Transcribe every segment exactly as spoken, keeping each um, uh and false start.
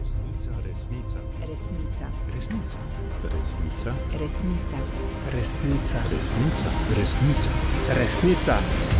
Resnica, resnica. Resnica. Resnica. Resnica. Resnica. Resnica. Resnica. Resnica. Resnica.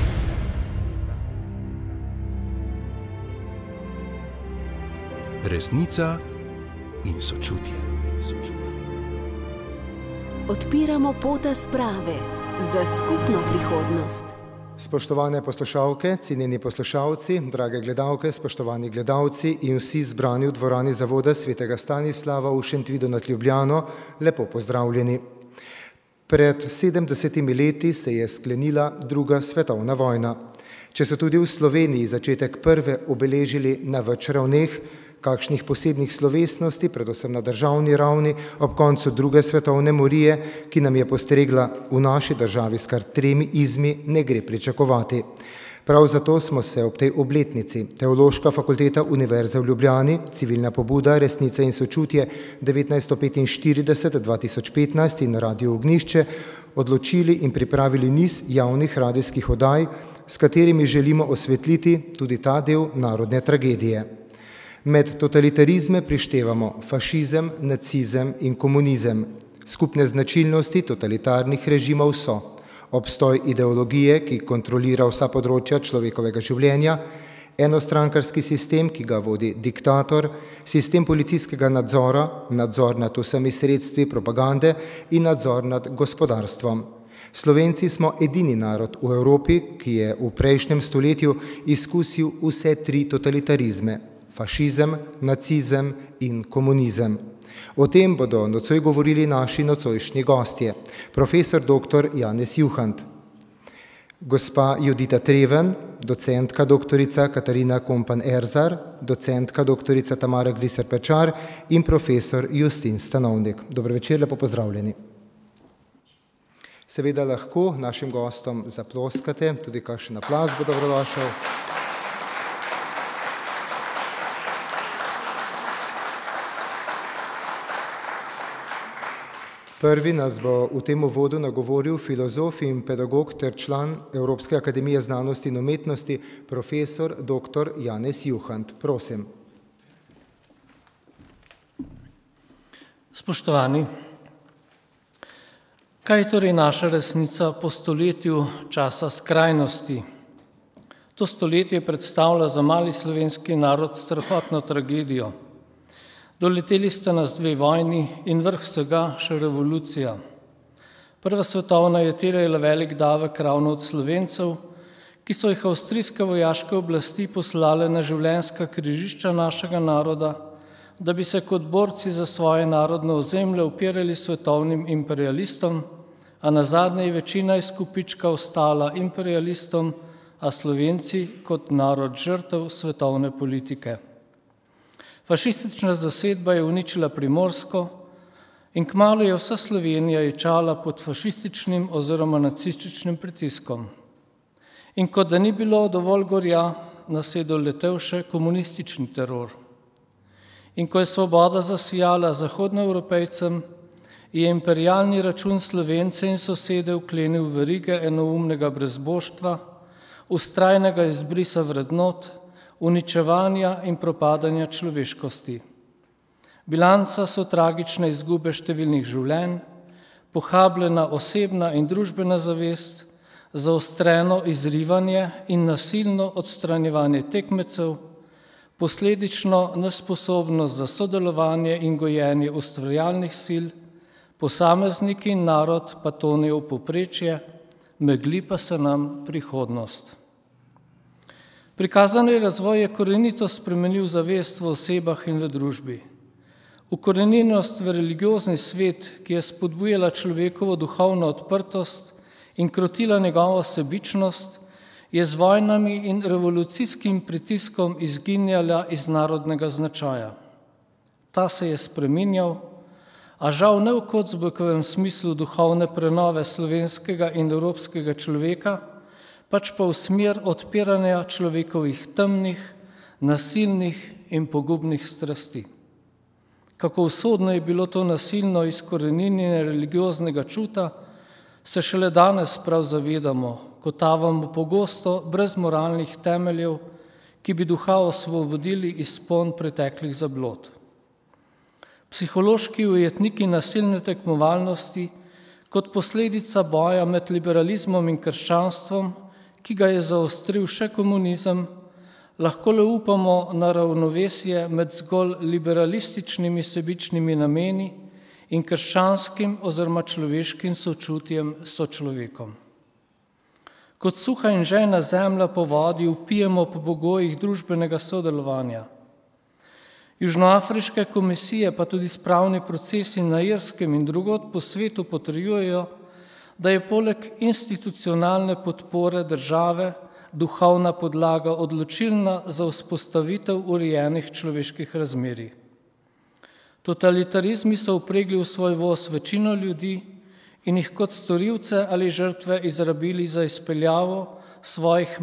Resnica in sočutje. In sočutje. Odpiramo pota sprave za skupno prihodnost. Spoštovane poslušalke, cenjeni poslušalci, drage gledalke, spoštovani gledalci in vsi zbrani v dvorani Zavoda svetega Stanislava v Šentvidu nad Ljubljano, lepo pozdravljeni. Pred sedemdesetimi leti se je sklenila druga svetovna vojna. Če so tudi v Sloveniji začetek prve obeležili na več ravneh, kakšnih posebnih slovesnosti, predvsem na državni ravni, ob koncu druge svetovne morije, ki nam je postregla v naši državi s kar tremi izmi, ne gre pričakovati. Prav zato smo se ob tej obletnici Teološka fakulteta Univerze v Ljubljani, civilna pobuda Resnica in sočutje devetnajststo petinštirideset do dva tisoč petnajst in Radio Ognjišče odločili in pripravili niz javnih radijskih oddaj, s katerimi želimo osvetliti tudi ta del narodne tragedije. Med totalitarizme prištevamo fašizem, nacizem in komunizem. Skupne značilnosti totalitarnih režimov so obstoj ideologije, ki kontrolira vsa področja človekovega življenja, enostrankarski sistem, ki ga vodi diktator, sistem policijskega nadzora, nadzor nad vsemi sredstvi propagande in nadzor nad gospodarstvom. Slovenci smo edini narod v Evropi, ki je v prejšnjem stoletju izkusil vse tri totalitarizme. Fašizem, nacizem in komunizem. O tem bodo nocoj govorili naši nocojšnji gostje. Profesor doktor Janez Juhant, gospa Judita Treven, docentka doktorica Katarina Kompan-Erzar, docentka doktorica Tamara Gliser-Pečar in profesor Justin Stanovnik. Dobro večer, lepo pozdravljeni. Seveda lahko našim gostom zaploskate, tudi kakšen aplavz bo dobrodošel. Prvi nas bo v tem uvodu nagovoril filozof in pedagog ter član Evropske akademije znanosti in umetnosti, profesor doktor Janez Juhant. Prosim. Spoštovani, kaj je torej naša resnica po stoletju časa skrajnosti? To stoletje predstavlja za mali slovenski narod strahotno tragedijo. Doleteli sta nas dve vojni in vrh vsega še revolucija. Prva svetovna je terjala velik davek ravno od Slovencev, ki so jih avstrijske vojaške oblasti poslale na življenjska križišča našega naroda, da bi se kot borci za svoje narodno ozemlje upirali svetovnim imperialistom, a nazadnje je večina izkupička ostala imperialistom, a Slovenci kot narod žrtev svetovne politike. Fašistična zasedba je uničila Primorsko in kmalu je vsa Slovenija ječala pod fašističnim oziroma nacističnim pritiskom. In kot da ni bilo dovolj gorja, nas je doletel še komunistični teror. In ko je svoboda zasijala zahodnoevropejcem, je imperialni račun Slovence in sosede vklenil v verige enoumnega brezboštva, vztrajnega izbrisa vrednot, uničevanja in propadanja človeškosti. Bilanca so tragične izgube številnih življenj, pohabljena osebna in družbena zavest, zaostreno izrivanje in nasilno odstranjevanje tekmecev, posledično nesposobnost za sodelovanje in gojenje ustvarjalnih sil, posamezniki in narod pa tonejo v povprečje, megli pa se nam prihodnost. Prikazani razvoj je korenito spremenil zavest v osebah in v družbi. Ukorenjenost v religiozni svet, ki je spodbujala človekovo duhovno odprtost in krotila njegovo sebičnost, je z vojnami in revolucijskim pritiskom izginjala iz narodnega značaja. Ta se je spreminjal, a žal ne v Kocbekovem smislu duhovne prenove slovenskega in evropskega človeka, pač pa v smer odpiranja človekovih temnih, nasilnih in pogubnih strasti. Kako usodno je bilo to nasilno izkoreninjenje religioznega čuta, se šele danes prav zavedamo, ko tavamo pogosto brez moralnih temeljev, ki bi duha osvobodili iz spon preteklih zablod. psihološki ujetniki nasilne tekmovalnosti kot posledica boja med liberalizmom in krščanstvom, ki ga je zaostril še komunizem, lahko le upamo na ravnovesje med zgolj liberalističnimi sebičnimi nameni in krščanskim oziroma človeškim sočutjem s sočlovekom. Kot suha in žejna zemlja po vodi vpijemo po pogojih družbenega sodelovanja. Južnoafriške komisije pa tudi spravni procesi na Irskem in drugod po svetu potrjujejo, da je poleg institucionalne podpore države duhovna podlaga odločilna za vzpostavitev urejenih človeških razmerij. Totalitarizmi so vpregli v svoj voz večino ljudi in jih kot storilce ali žrtve izrabili za izpeljavo svojih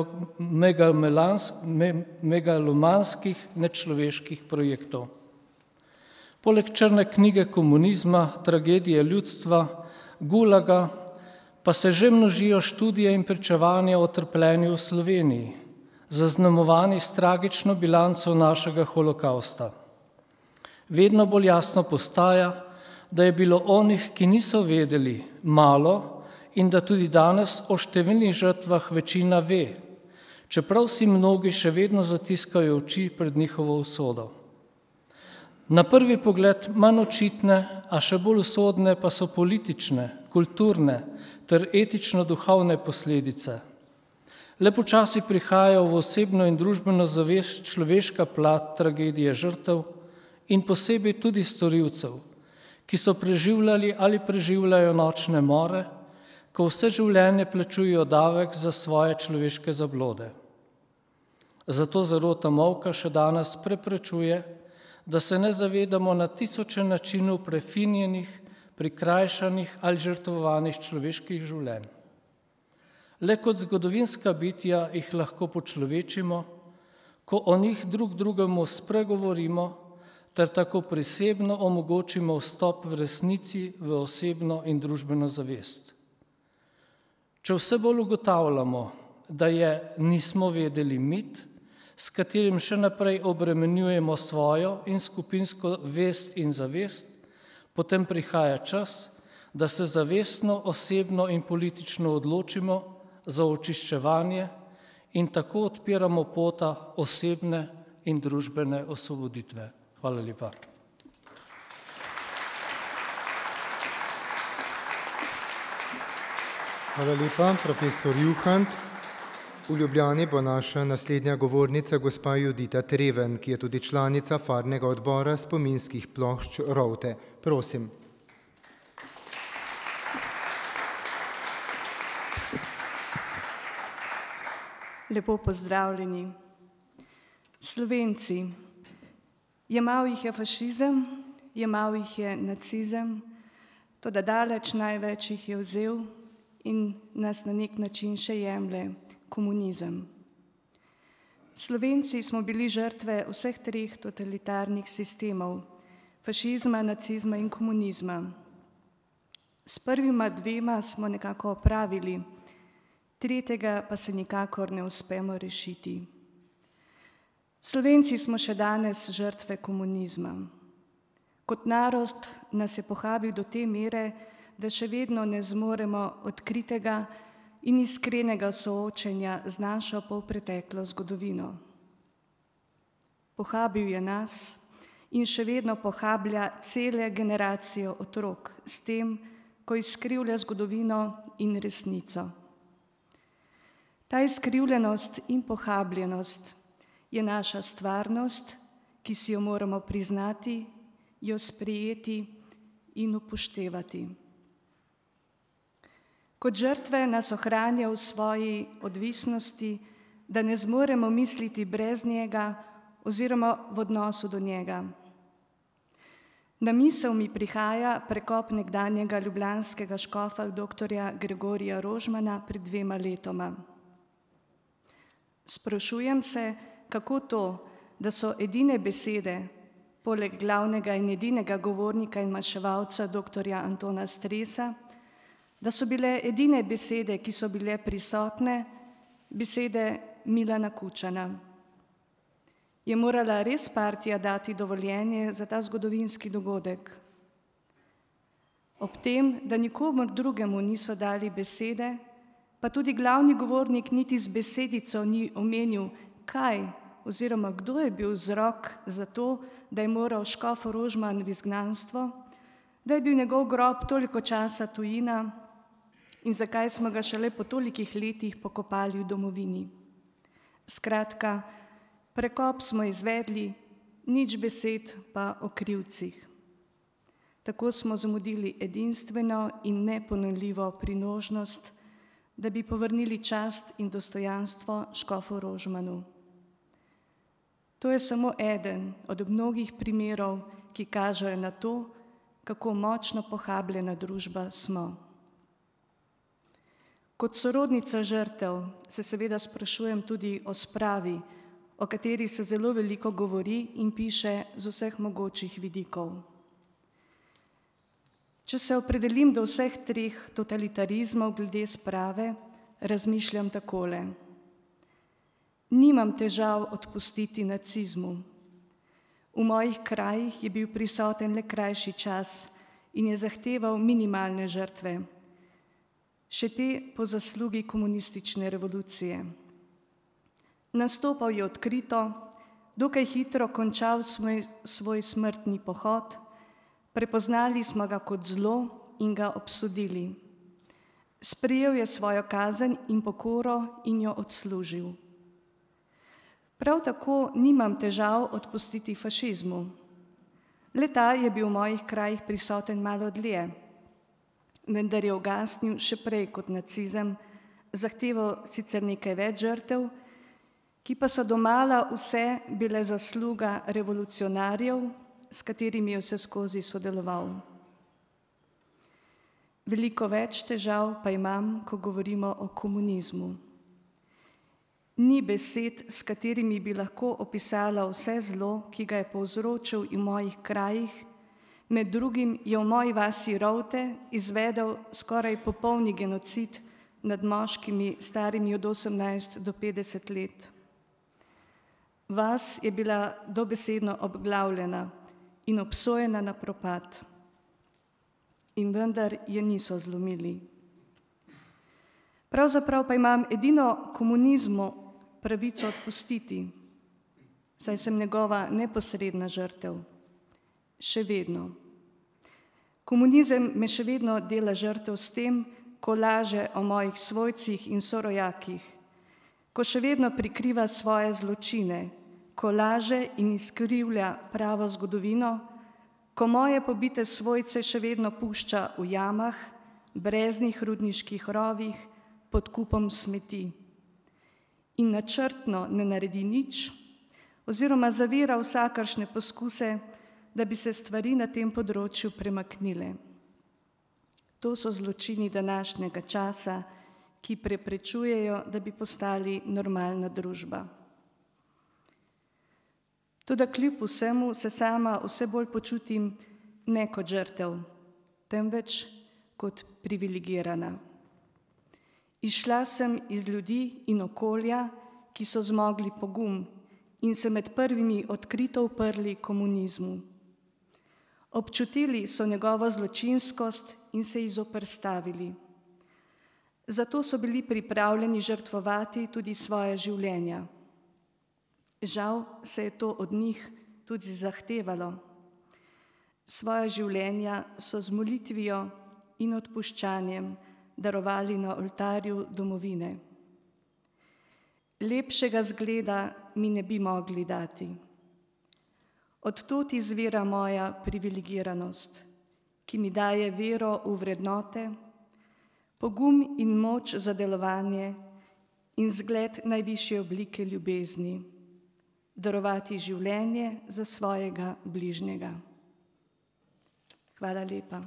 megalomanskih nečloveških projektov. Poleg črne knjige komunizma, tragedije ljudstva, gulaga, pa se že množijo študije in pričevanja o trpljenju v Sloveniji, zaznamovani s tragično bilanco našega holokausta. Vedno bolj jasno postaja, da je bilo onih, ki niso vedeli, malo in da tudi danes o številnih žrtvah večina ve, čeprav si mnogi še vedno zatiskajo oči pred njihovo usodo. Na prvi pogled manj očitne, a še bolj usodne pa so politične, kulturne ter etično-duhovne posledice. Le počasi prihajajo v osebno in družbeno zavest človeška plat tragedije žrtev in posebej tudi storilcev, ki so preživljali ali preživljajo nočne more, ko vse življenje plačujejo davek za svoje človeške zablode. Zato zarota molka še danes preprečuje, da se ne zavedamo na tisoče načinov prefinjenih, prikrajšanih ali žrtvovanih človeških življenj. Le kot zgodovinska bitja jih lahko počlovečimo, ko o njih drug drugemu spregovorimo, ter tako prisebno omogočimo vstop v resnici v osebno in družbeno zavest. Če vse bolj ugotavljamo, da je nismo vedeli mit, s katerim še naprej obremenjujemo svojo in skupinsko vest in zavest, potem prihaja čas, da se zavestno, osebno in politično odločimo za očiščevanje in tako odpiramo pota osebne in družbene osvoboditve. Hvala lepa. Hvala lepa, profesor Juhant. V Ljubljani bo naša naslednja govornica gospa Judita Treven, ki je tudi članica farnega odbora spominskih plošč Rovte. Prosim. Lepo pozdravljeni. Slovenci, jemal jih je fašizem, jemal jih je nacizem, toda daleč največ jih je vzel in nas na nek način še jemlje komunizem. Slovenci smo bili žrtve vseh treh totalitarnih sistemov, fašizma, nacizma in komunizma. S prvima dvema smo nekako opravili, tretjega pa se nikakor ne uspemo rešiti. Slovenci smo še danes žrtve komunizma. Kot narod nas je pohabil do te mere, da še vedno ne zmoremo odkritega in iskrenega soočenja z našo polpreteklo zgodovino. Pohabil je nas in še vedno pohablja cele generacije otrok s tem, ko izkrivlja zgodovino in resnico. Ta izkrivljenost in pohabljenost je naša stvarnost, ki si jo moramo priznati, jo sprejeti in upoštevati. Kot žrtve nas ohranja v svoji odvisnosti, da ne zmoremo misliti brez njega oziroma v odnosu do njega. Na misel mi prihaja prekop nekdanjega ljubljanskega škofa doktorja Gregorija Rožmana pred dvema letoma. Sprašujem se, kako to, da so edine besede, poleg glavnega in edinega govornika in maševalca doktorja Antona Stresa, da so bile edine besede, ki so bile prisotne, besede Milana Kučana. je morala res partija dati dovoljenje za ta zgodovinski dogodek. Ob tem, da nikomur drugemu niso dali besede, pa tudi glavni govornik niti z besedico ni omenil, kaj oziroma kdo je bil vzrok za to, da je moral škof Rožman v izgnanstvo, da je bil njegov grob toliko časa tujina in zakaj smo ga šele po tolikih letih pokopali v domovini. Skratka, prekop smo izvedli, nič besed pa o krivcih. Tako smo zamudili edinstveno in neponovljivo priložnost, da bi povrnili čast in dostojanstvo škofu Rožmanu. To je samo eden od mnogih primerov, ki kažejo na to, kako močno pohabljena družba smo. Kot sorodnica žrtev se seveda sprašujem tudi o spravi, o kateri se zelo veliko govori in piše z vseh mogočih vidikov. Če se opredelim do vseh treh totalitarizmov glede sprave, razmišljam takole. Nimam težav odpustiti nacizmu. V mojih krajih je bil prisoten le krajši čas in je zahteval minimalne žrtve, še te po zaslugi komunistične revolucije. Nastopal je odkrito, dokaj hitro končal svoj, svoj smrtni pohod, prepoznali smo ga kot zlo in ga obsodili. Sprejel je svojo kazen in pokoro in jo odslužil. Prav tako nimam težav odpustiti fašizmu. Le-ta je bil v mojih krajih prisoten malo dlje, vendar je ugasnil še prej kot nacizem, zahteval sicer nekaj več žrtev, ki pa so domala vse bile zasluga revolucionarjev, s katerimi je vse skozi sodeloval. Veliko več težav pa imam, ko govorimo o komunizmu. Ni besed, s katerimi bi lahko opisala vse zlo, ki ga je povzročil v mojih krajih. Med drugim je v moji vasi Rovte izvedel skoraj popolni genocid nad moškimi starimi od osemnajst do petdeset let. Vas je bila dobesedno obglavljena in obsojena na propad. In vendar je niso zlomili. Pravzaprav pa imam edino komunizmu pravico odpustiti, saj sem njegova neposredna žrtev. Še vedno. Komunizem me še vedno dela žrtev s tem, ko laže o mojih svojcih in sorojakih, ko še vedno prikriva svoje zločine, ko laže in izkrivlja pravo zgodovino, ko moje pobite svojce še vedno pušča v jamah, breznih rudniških rovih, pod kupom smeti. In načrtno ne naredi nič, oziroma zavira vsakršne poskuse, da bi se stvari na tem področju premaknile. To so zločini današnjega časa, ki preprečujejo, da bi postali normalna družba. Toda kljub vsemu se sama vse bolj počutim ne kot žrtev, temveč kot privilegirana. Izšla sem iz ljudi in okolja, ki so zmogli pogum in se med prvimi odkrito uprli komunizmu. Občutili so njegovo zločinskost in se ji zoperstavili. Zato so bili pripravljeni žrtvovati tudi svoje življenja. Žal se je to od njih tudi zahtevalo. Svoja življenja so z molitvijo in odpuščanjem darovali na oltarju domovine. Lepšega zgleda mi ne bi mogli dati. Od tod izvira moja privilegiranost, ki mi daje vero v vrednote, pogum in moč za delovanje in zgled najvišje oblike ljubezni, darovati življenje za svojega bližnjega. Hvala lepa.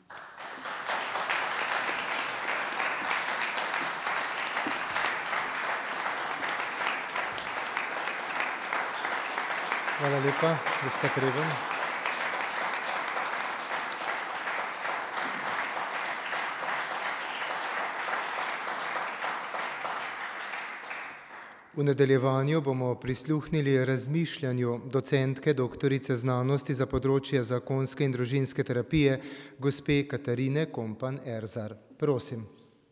Hvala lepa, gospod Reben. V nadaljevanju bomo prisluhnili razmišljanju docentke doktorice znanosti za področje zakonske in družinske terapije, gospe Katarine Kompan Erzar. Prosim.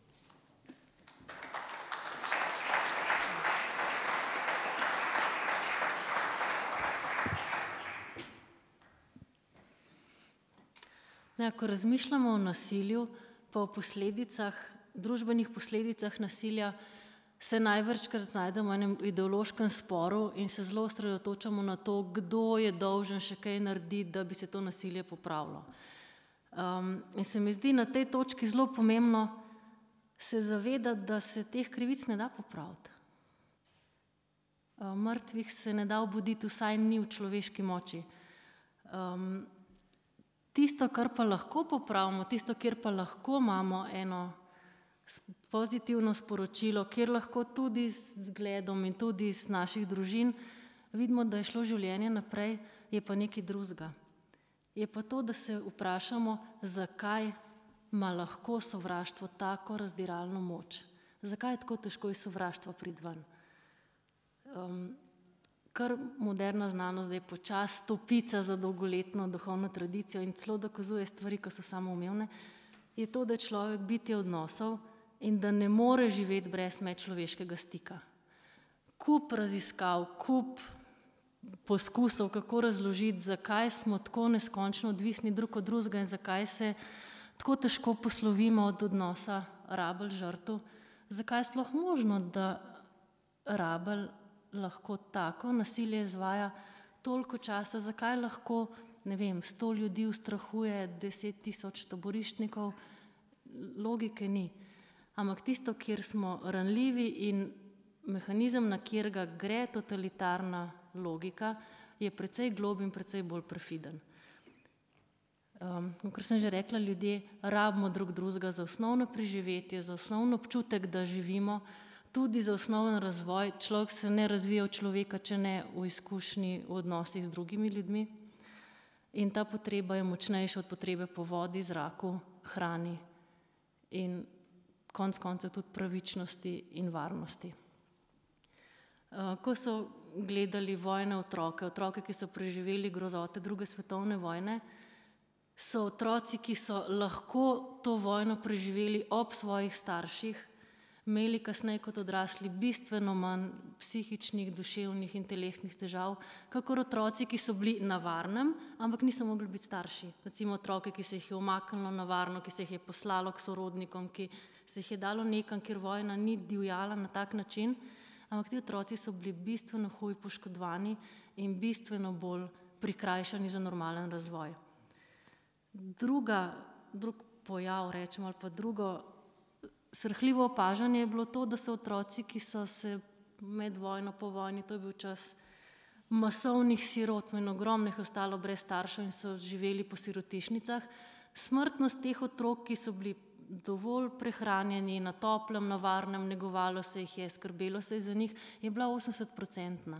Ja, ko razmišljamo o nasilju, pa o posledicah, družbenih posledicah nasilja, se največkrat znajdemo v enem ideološkem sporu in se zelo osredotočamo na to, kdo je dolžen še kaj narediti, da bi se to nasilje popravilo. Um, in se mi zdi na tej točki zelo pomembno se zavedati, da se teh krivic ne da popraviti. Um, mrtvih se ne da obuditi, vsaj ni v človeški moči. Um, tisto, kar pa lahko popravimo, tisto, kjer pa lahko imamo eno pozitivno sporočilo, kjer lahko tudi z zgledom in tudi iz naših družin vidimo, da je šlo življenje naprej, je pa nekaj drugega. Je pa to, da se vprašamo, zakaj ima lahko sovraštvo tako razdiralno moč. Zakaj je tako težko iz sovraštva priti ven? Um, kar moderna znanost zdaj počas stopica za dolgoletno duhovno tradicijo in celo dokazuje stvari, ko so samoumevne, je to, da je človek bitje odnosov in da ne more živeti brez medčloveškega stika. Kup raziskav, kup poskusov, kako razložiti, zakaj smo tako neskončno odvisni drug od drugega in zakaj se tako težko poslovimo od odnosa rabelj žrtev, zakaj je sploh možno, da rabelj lahko tako nasilje izvaja toliko časa, zakaj lahko, ne vem, sto ljudi ustrahuje deset tisoč taboriščnikov, logike ni. Ampak tisto, kjer smo ranljivi in mehanizem, na kjerega gre totalitarna logika, je precej glob in precej bolj perfiden. Um, kot sem že rekla, ljudje rabimo drug drugega za osnovno preživetje, za osnovno občutek, da živimo, tudi za osnoven razvoj. Človek se ne razvija v človeka, če ne v izkušnji, v odnosih z drugimi ljudmi. In ta potreba je močnejša od potrebe po vodi, zraku, hrani in konec koncev tudi pravičnosti in varnosti. Ko so gledali vojne otroke, otroke, ki so preživeli grozote druge svetovne vojne, so otroci, ki so lahko to vojno preživeli ob svojih starših, imeli kasneje kot odrasli bistveno manj psihičnih, duševnih in telesnih težav, kakor otroci, ki so bili na varnem, ampak niso mogli biti starši. Recimo otroke, ki se jih je umaknilo na varno, ki se jih je poslalo k sorodnikom, ki se jih je dalo nekam, kjer vojna ni divjala na tak način, ampak ti otroci so bili bistveno huj poškodovani in bistveno bolj prikrajšani za normalen razvoj. Druga, drug pojav, rečemo, ali pa drugo srhljivo opažanje je bilo to, da so otroci, ki so se med vojno, po vojni, to je bil čas masovnih sirot, in ogromnih ostalo brez staršev in so živeli po sirotišnicah, smrtnost teh otrok, ki so bili dovolj prehranjeni, na toplem, na varnem, negovalo se jih je, skrbelo se je za njih, je bila osemdesetprocentna.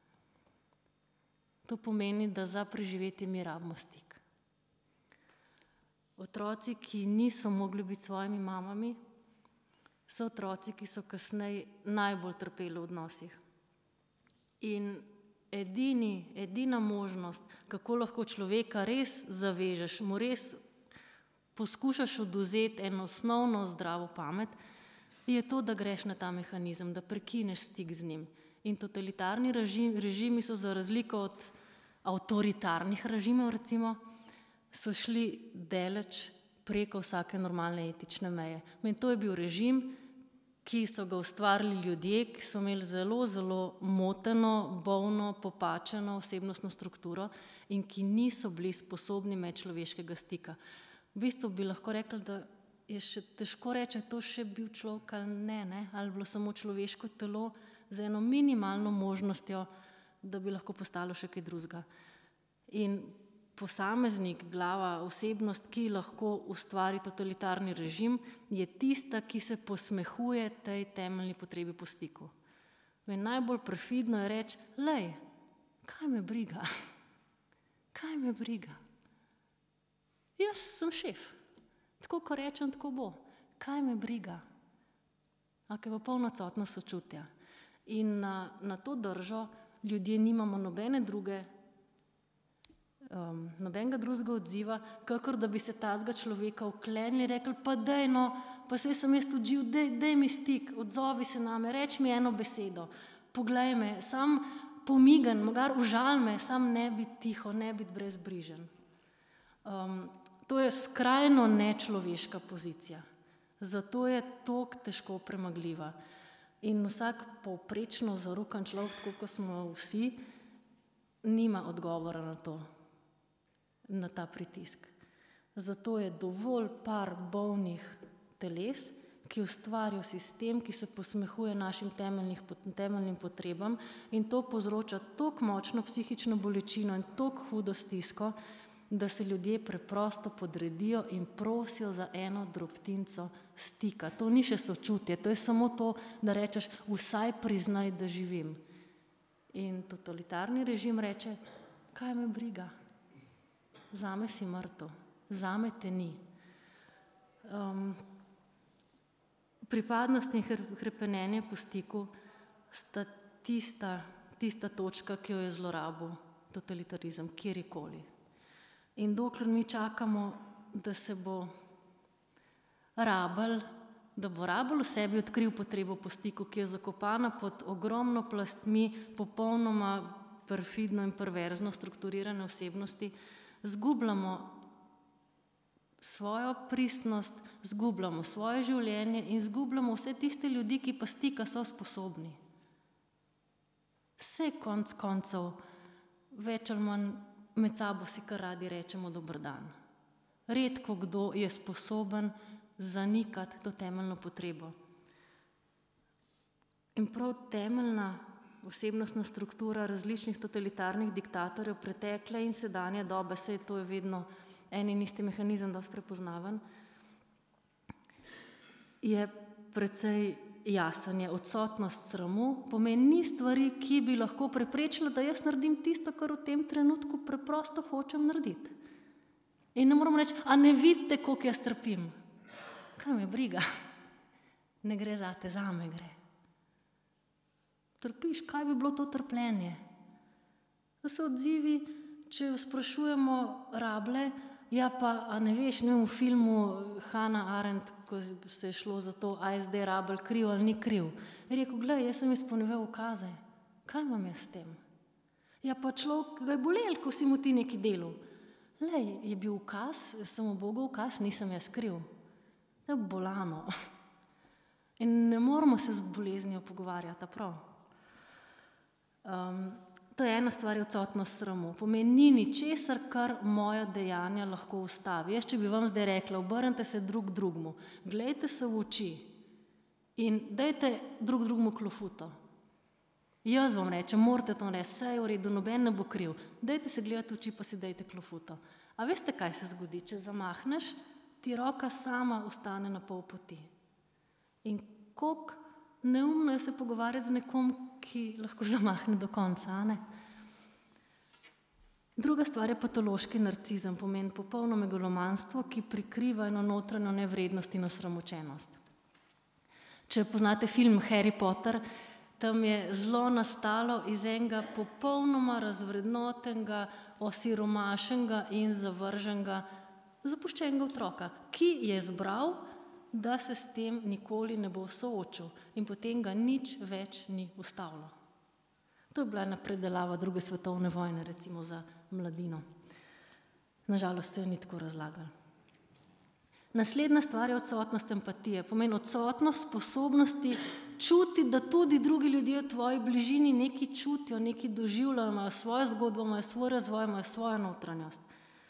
To pomeni, da za preživetje mi rabimo stik. Otroci, ki niso mogli biti svojimi mamami, so otroci, ki so kasneje najbolj trpeli v odnosih. In edini, edina možnost, kako lahko človeka res zavežeš, mu res poskušaš odvzeti eno osnovno zdravo pamet, je to, da greš na ta mehanizem, da prekineš stik z njim. In totalitarni režim, režimi so za razliko od avtoritarnih režimov, recimo, so šli daleč preko vsake normalne etične meje. In to je bil režim, ki so ga ustvarili ljudje, ki so imeli zelo, zelo moteno, bolno, popačeno osebnostno strukturo in ki niso bili sposobni medčloveškega stika. V bistvu bi lahko rekli, da je še težko reči, je to še bil človek ali ne, ne, ali bilo samo človeško telo z eno minimalno možnostjo, da bi lahko postalo še kaj drugega. In posameznik, glava, osebnost, ki lahko ustvari totalitarni režim, je tista, ki se posmehuje tej temeljni potrebi po stiku. In najbolj perfidno je reči, lej, kaj me briga? Kaj me briga? Jaz sem šef. Tako, ko rečem, tako bo. Kaj me briga? Ampak je pa polna odsotnost sočutja. In na, na to držo ljudje nimamo nobene druge, um, nobenega drugega odziva, kakor da bi se tazga človeka vklenili, rekli, pa dej no, pa saj sem jaz tudi živ, dej, dej mi stik, odzovi se name, reč mi eno besedo, poglej me, sam pomigan, mogar užal me, sam ne biti tiho, ne biti brezbrižen. Um, to je skrajno nečloveška pozicija, zato je toliko težko premagljiva. In vsak povprečno zarukan človek, tako kot smo vsi, nima odgovora na to, na ta pritisk. Zato je dovolj par bolnih teles, ki ustvarijo sistem, ki se posmehuje našim temeljnih, temeljnim potrebam in to povzroča toliko močno psihično bolečino in toliko hudo stisko, da se ljudje preprosto podredijo in prosijo za eno drobtinco stika. To ni še sočutje, to je samo to, da rečeš, vsaj priznaj, da živim. In totalitarni režim reče, kaj me briga, zame si mrtev, zame te ni. Um, pripadnost in hrepenenje po stiku sta tista, tista točka, ki jo je zlorabil totalitarizem, kjerikoli. In dokler mi čakamo, da se bo rabel, da bo rabel v sebi odkril potrebo po stiku, ki je zakopana pod ogromno plastmi popolnoma perfidno in perverzno strukturirane osebnosti, zgubljamo svojo pristnost, zgubljamo svoje življenje in zgubljamo vse tiste ljudi, ki pa stika so sposobni. Vse konc koncev, več ali manj med sabo si kar radi rečemo dober dan. Redko kdo je sposoben zanikati to temeljno potrebo. In prav temeljna osebnostna struktura različnih totalitarnih diktatorjev pretekle in sedanje dobe, saj to je vedno en in isti mehanizem dosti prepoznaven, je precej jasen, je odsotnost sramu, pomeni ni stvari, ki bi lahko preprečila, da jaz naredim tisto, kar v tem trenutku preprosto hočem narediti. In ne moramo reči, a ne vidite, koliko jaz trpim. Kaj me briga? Ne gre zate, zame gre. Trpiš, kaj bi bilo to trpljenje? Da se odzivi, če sprašujemo rable, ja pa, a ne veš, ne v filmu Hannah Arendt, ko se je šlo za to, a je zdaj rabel kriv ali ni kriv. Je rekel, gledaj, jaz sem izpolnjeval ukaze. Kaj imam jaz s tem? Ja pa človek ga je bolel, ko si mu ti neki delal. Lej, je bil ukaz, samo Bogov ukaz, nisem jaz kriv. To je bolano. In ne moramo se z boleznijo pogovarjati, prav. Um, To je ena stvar, je odsotnost sramu. Pomeni, ni ničesar, kar moja dejanja lahko ustavi. Jaz, če bi vam zdaj rekla, obrnite se drug drugmu, glejte se v oči in dajte drug drugmu klofuto. Jaz vam rečem, morate to reči, vse je v redu, noben ne bo kriv. Dajte se gledati v oči, pa si dajte klofuto. A veste, kaj se zgodi? Če zamahneš, ti roka sama ostane na pol poti. In koliko neumno je se pogovarjati z nekom, ki lahko zamahne do konca, a ne? Druga stvar je patološki narcizem, pomeni popolno megalomanstvo, ki prikriva eno notranjo nevrednost in osramočenost. Če poznate film Harry Potter, tam je zlo nastalo iz enega popolnoma razvrednotenega, osiromašenega in zavrženega, zapuščenega otroka, ki je zbral, da se s tem nikoli ne bo soočil in potem ga nič več ni ustavilo. To je bila ena predelava druge svetovne vojne, recimo za mladino. Nažalost se jo ni tako razlagali. Naslednja stvar je odsotnost empatije, pomeni odsotnost sposobnosti čuti, da tudi drugi ljudje v tvoji bližini nekaj čutijo, nekaj doživljajo, imajo svojo zgodbo, imajo svoj razvoj, imajo svojo notranjost.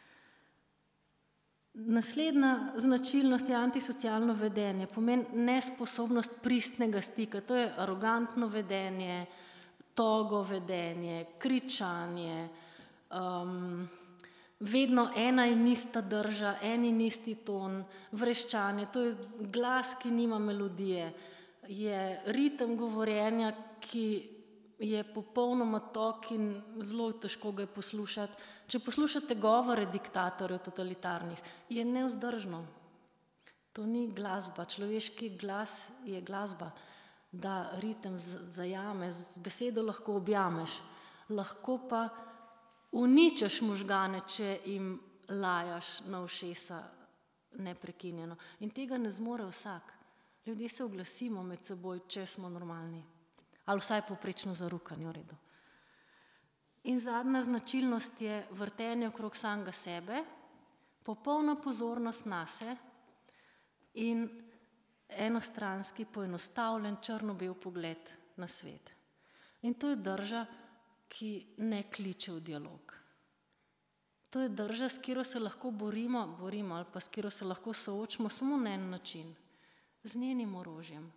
Naslednja značilnost je antisocialno vedenje, pomeni nesposobnost pristnega stika, to je arogantno vedenje, togo vedenje, kričanje, um, vedno ena in ista drža, en in isti ton, vreščanje, to je glas, ki nima melodije, je ritem govorjenja, ki je popolnoma tok in zelo težko ga je poslušati. Če poslušate govore diktatorjev totalitarnih, je nevzdržno. To ni glasba, človeški glas je glasba. da ritem zajame, z besedo lahko objameš, lahko pa uničeš možgane, če jim lajaš na ušesa neprekinjeno. In tega ne zmore vsak. Ljudje se oglasimo med seboj, če smo normalni. Ali vsaj povprečno zarukani, v redu. In zadnja značilnost je vrtenje okrog samega sebe, popolna pozornost nase in enostranski, poenostavljen, črno-bel pogled na svet. In to je drža, ki ne kliče v dialog. To je drža, s katero se lahko borimo, borimo ali pa s katero se lahko soočimo samo na en način. Z njenim orožjem.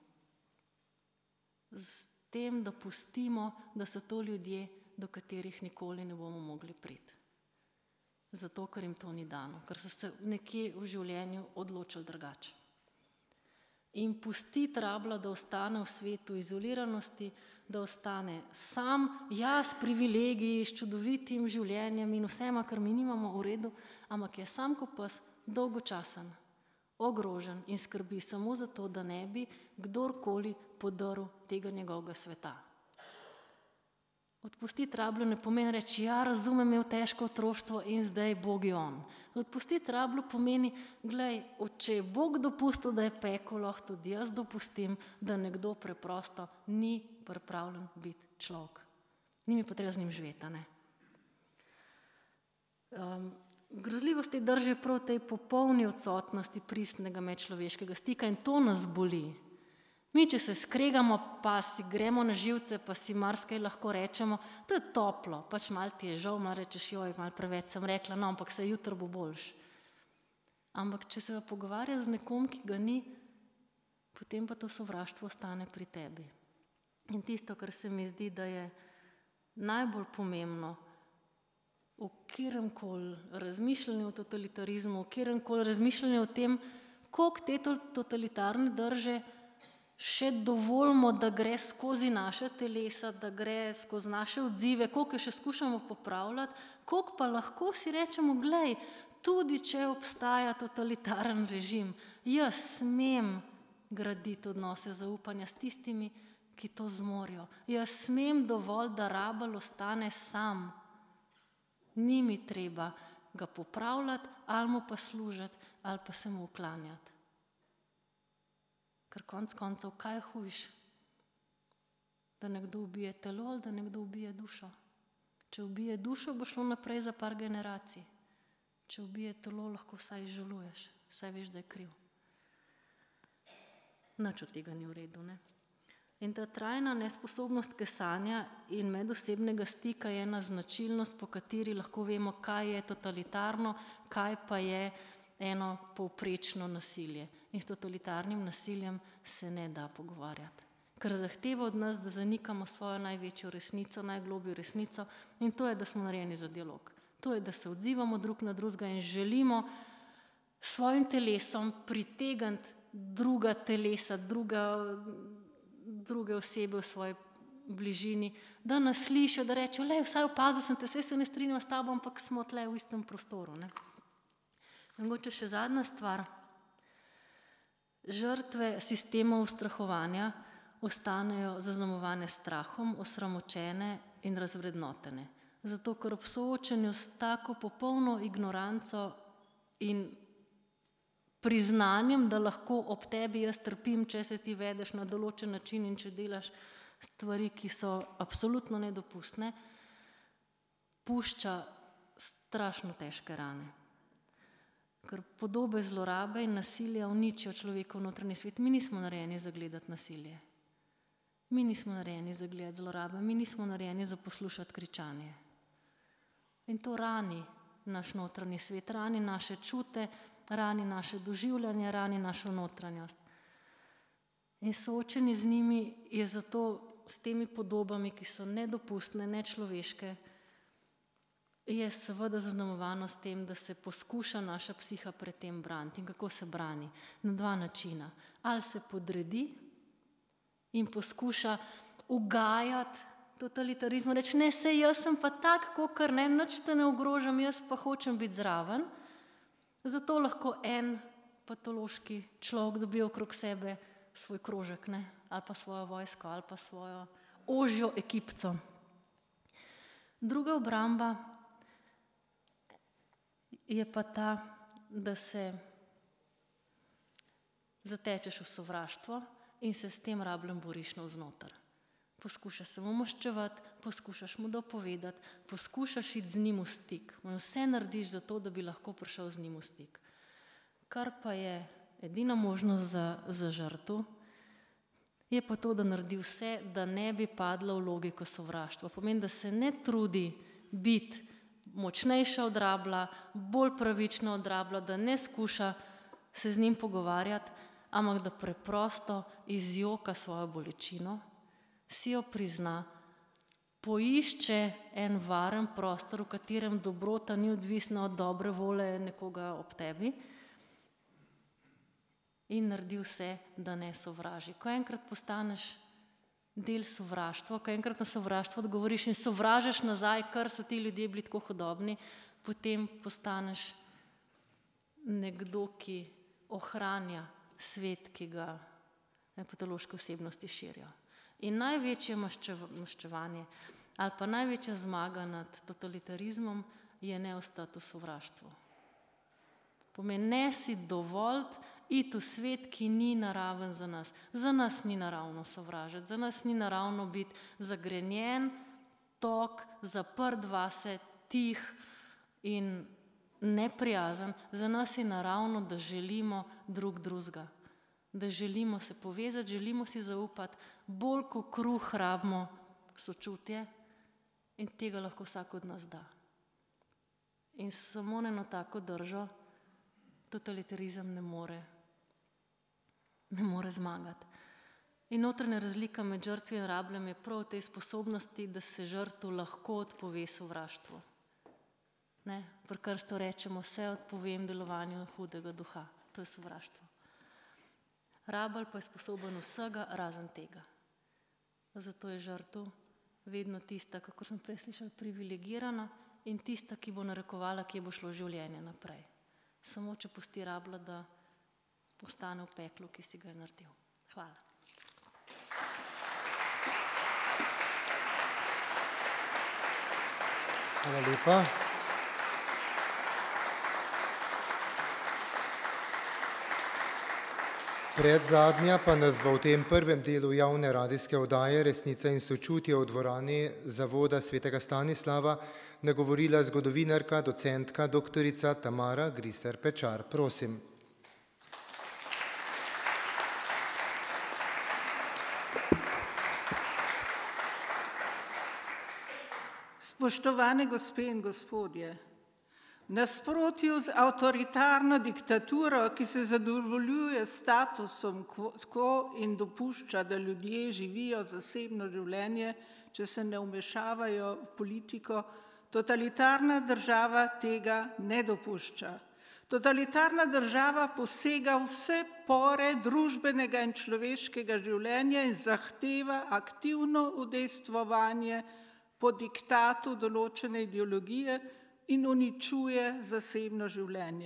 Z tem, da pustimo, da so to ljudje, do katerih nikoli ne bomo mogli priti. Zato, ker jim to ni dano, ker so se nekje v življenju odločili drugače. In pustiti rabla, da ostane v svetu izoliranosti, da ostane sam, jaz, privilegiji, s čudovitim življenjem in vsema, kar mi nimamo v redu, ampak je sam kot pes dolgočasen, ogrožen in skrbi samo zato, da ne bi kdorkoli podrl tega njegovega sveta. Odpustiti rablo ne pomeni reči, ja, razumem, imel težko otroštvo in zdaj Bog je on. Odpustiti rablo pomeni, glej, če je Bog dopustil, da je pekel, lahko tudi jaz dopustim, da nekdo preprosto ni pripravljen biti človek. Ni mi pa treba z njim živeti, ne. Um, grozljivost te drže prav tej popolni odsotnosti pristnega medčloveškega stika in to nas boli. Mi, če se skregamo, pa si gremo na živce, pa si marsikaj lahko rečemo, to je toplo, pač malo ti je žal, malo rečeš, joj, malo preveč sem rekla, no, ampak se jutro bo boljš. Ampak, če se pogovarja z nekom, ki ga ni, potem pa to sovraštvo ostane pri tebi. In tisto, kar se mi zdi, da je najbolj pomembno v kateremkoli razmišljanju o totalitarizmu, v kateremkoli razmišljanju o tem, koliko te totalitarne drže še dovolimo, da gre skozi naše telesa, da gre skozi naše odzive, koliko še skušamo popravljati, koliko pa lahko si rečemo, glej, tudi če obstaja totalitaren režim, jaz smem graditi odnose zaupanja s tistimi, ki to zmorijo. Jaz smem dovolj, da rabel ostane sam. Ni mi treba ga popravljati, ali mu pa služiti, ali pa se mu uklanjati. Ker konc koncev, kaj je hujš? Da nekdo ubije telo ali da nekdo ubije dušo? Če ubije dušo, bo šlo naprej za par generacij. Če ubije telo, lahko vsaj žaluješ, vsaj veš, da je kriv. Nič od tega ni v redu, ne? In ta trajna nesposobnost kesanja in medosebnega stika je ena značilnost, po kateri lahko vemo, kaj je totalitarno, kaj pa je eno povprečno nasilje. In s totalitarnim nasiljem se ne da pogovarjati. Ker zahteva od nas, da zanikamo svojo največjo resnico, najglobjo resnico in to je, da smo narejeni za dialog. To je, da se odzivamo drug na drugega in želimo svojim telesom pritegniti druga telesa, druga, druge osebe v svoji bližini, da nas slišijo, da rečejo, lej, vsaj opazil sem te, saj se ne strinjam s tabo, ampak smo tle v istem prostoru, ne. Mogoče še zadnja stvar. Žrtve sistemov ustrahovanja ostanejo zaznamovane s strahom, osramočene in razvrednotene. Zato, ker ob soočenju s tako popolno ignoranco in priznanjem, da lahko ob tebi jaz trpim, če se ti vedeš na določen način in če delaš stvari, ki so absolutno nedopustne, pušča strašno težke rane. Ker podobe zlorabe in nasilja uničijo človekov notranji svet. Mi nismo narejeni za gledati nasilje. Mi nismo narejeni za gledati zlorabe. Mi nismo narejeni za poslušati kričanje. In to rani naš notranji svet, rani naše čute, rani naše doživljanje, rani našo notranjost. In soočenje z njimi je zato s temi podobami, ki so nedopustne, nečloveške, je seveda zaznamovano s tem, da se poskuša naša psiha pred tem braniti. In kako se brani? Na dva načina. Ali se podredi in poskuša ugajati totalitarizmu, reči, ne, sej jaz sem pa tak, kakor ne, nič te ne ogrožam, jaz pa hočem biti zraven. Zato lahko en patološki človek dobi okrog sebe svoj krožek, ne? ali pa svojo vojsko, ali pa svojo ožjo ekipco. Druga obramba je pa ta, da se zatečeš v sovraštvo in se s tem rabljem boriš navznoter. Poskušaš se mu maščevati, poskušaš mu dopovedati, poskušaš iti z njim v stik. Vse narediš za to, da bi lahko prišel z njim v stik. Kar pa je edina možnost za, za žrtev, je pa to, da naredi vse, da ne bi padla v logiko sovraštva. Pomeni, da se ne trudi biti močnejša od rablja, bolj pravična od rablja, da ne skuša se z njim pogovarjati, ampak da preprosto izjoka svojo bolečino, si jo prizna, poišče en varen prostor, v katerem dobrota ni odvisna od dobre vole nekoga ob tebi in naredi vse, da ne sovraži. Ko enkrat postaneš del sovraštva, ko enkrat na sovraštvo odgovoriš in sovražeš nazaj, ker so ti ljudje bili tako hudobni, potem postaneš nekdo, ki ohranja svet, ki ga patološke osebnosti širijo. In največje maščevanje ali pa največja zmaga nad totalitarizmom je ne ostati v sovraštvu. Pomeni, ne si dovoliti iti v svet, ki ni naraven za nas. Za nas ni naravno sovražiti, za nas ni naravno biti zagrenjen, tok, zaprt vase, tih in neprijazen. Za nas je naravno, da želimo drug drugega, da želimo se povezati, želimo si zaupati, bolj ko kruh rabimo sočutje in tega lahko vsak od nas da. In samo na eno tako držo totalitarizem ne more, ne more zmagati. In notranja razlika med žrtvijo in rabljem je prav v tej sposobnosti, da se žrtev lahko odpove sovraštvu. Ne, pri krstu rečemo, vse odpovem delovanju hudega duha. To je sovraštvo. Rabelj pa je sposoben vsega razen tega. Zato je žrtev vedno tista, kako smo prej slišali, privilegirana in tista, ki bo narekovala, kje bo šlo življenje naprej. Samo če pusti rabla, da ostane v peklu, ki si ga je naredil. Hvala. Hvala lepa. Predzadnja pa nas bo v tem prvem delu javne radijske oddaje Resnica in sočutje v dvorani Zavoda svetega Stanislava nagovorila zgodovinarka, docentka, doktorica Tamara Griser Pečar. Prosim. Spoštovane gospe in gospodje, v nasprotju z avtoritarno diktaturo, ki se zadovoljuje statusom quo in dopušča, da ljudje živijo zasebno življenje, če se ne vmešavajo v politiko, totalitarna država tega ne dopušča. Totalitarna država posega vse pore družbenega in človeškega življenja in zahteva aktivno udejstvovanje po diktatu določene ideologije in uničuje zasebno življenje.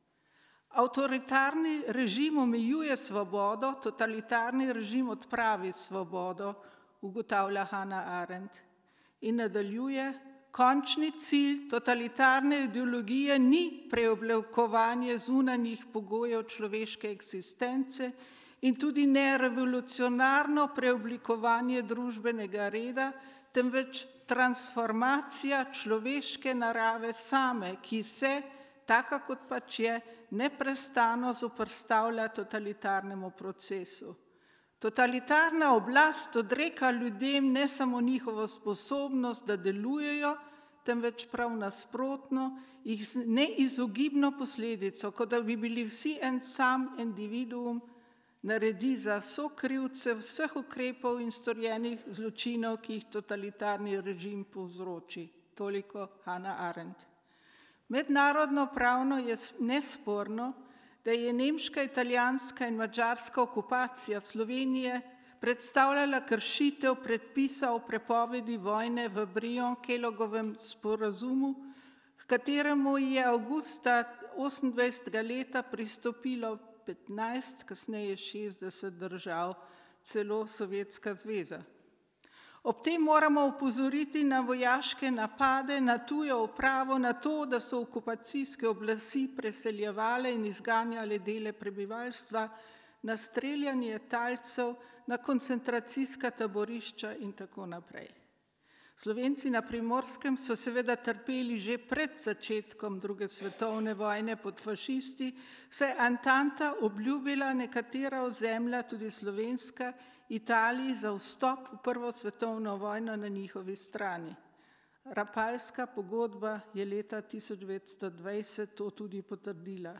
Avtoritarni režim omejuje svobodo, totalitarni režim odpravi svobodo, ugotavlja Hannah Arendt in nadaljuje, končni cilj totalitarne ideologije ni preoblikovanje zunanjih pogojev človeške eksistence in tudi ne revolucionarno preoblikovanje družbenega reda, temveč transformacija človeške narave same, ki se, taka kot pač je, neprestano zoperstavlja totalitarnemu procesu. Totalitarna oblast odreka ljudem ne samo njihovo sposobnost, da delujejo, temveč prav nasprotno, jih z neizogibno posledico, kot da bi bili vsi en sam individuum, naredi za sokrivce vseh ukrepov in storjenih zločinov, ki jih totalitarni režim povzroči. Toliko Hannah Arendt. Mednarodno pravno je nesporno, da je nemška, italijanska in madžarska okupacija Slovenije predstavljala kršitev predpisa o prepovedi vojne v Brion-Kellogovem sporazumu, k kateremu je avgusta osemindvajsetega leta pristopilo petnajst, kasneje šestdeset držav celo Sovjetska zveza. Ob tem moramo opozoriti na vojaške napade, na tujo upravo, na to, da so okupacijske oblasti preseljevale in izganjale dele prebivalstva, na streljanje talcev, na koncentracijska taborišča in tako naprej. Slovenci na Primorskem so seveda trpeli že pred začetkom druge svetovne vojne pod fašisti, saj je Antanta obljubila nekatera ozemlja, tudi slovenska, Italiji za vstop v prvo svetovno vojno na njihovi strani. Rapalska pogodba je leta tisoč devetsto dvajset to tudi potrdila.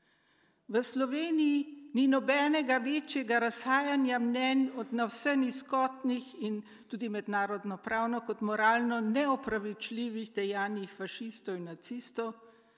V Sloveniji ni nobenega večjega razhajanja mnenj od navse nizkotnih in tudi mednarodno pravno kot moralno neopravičljivih dejanjih fašistov in nacistov,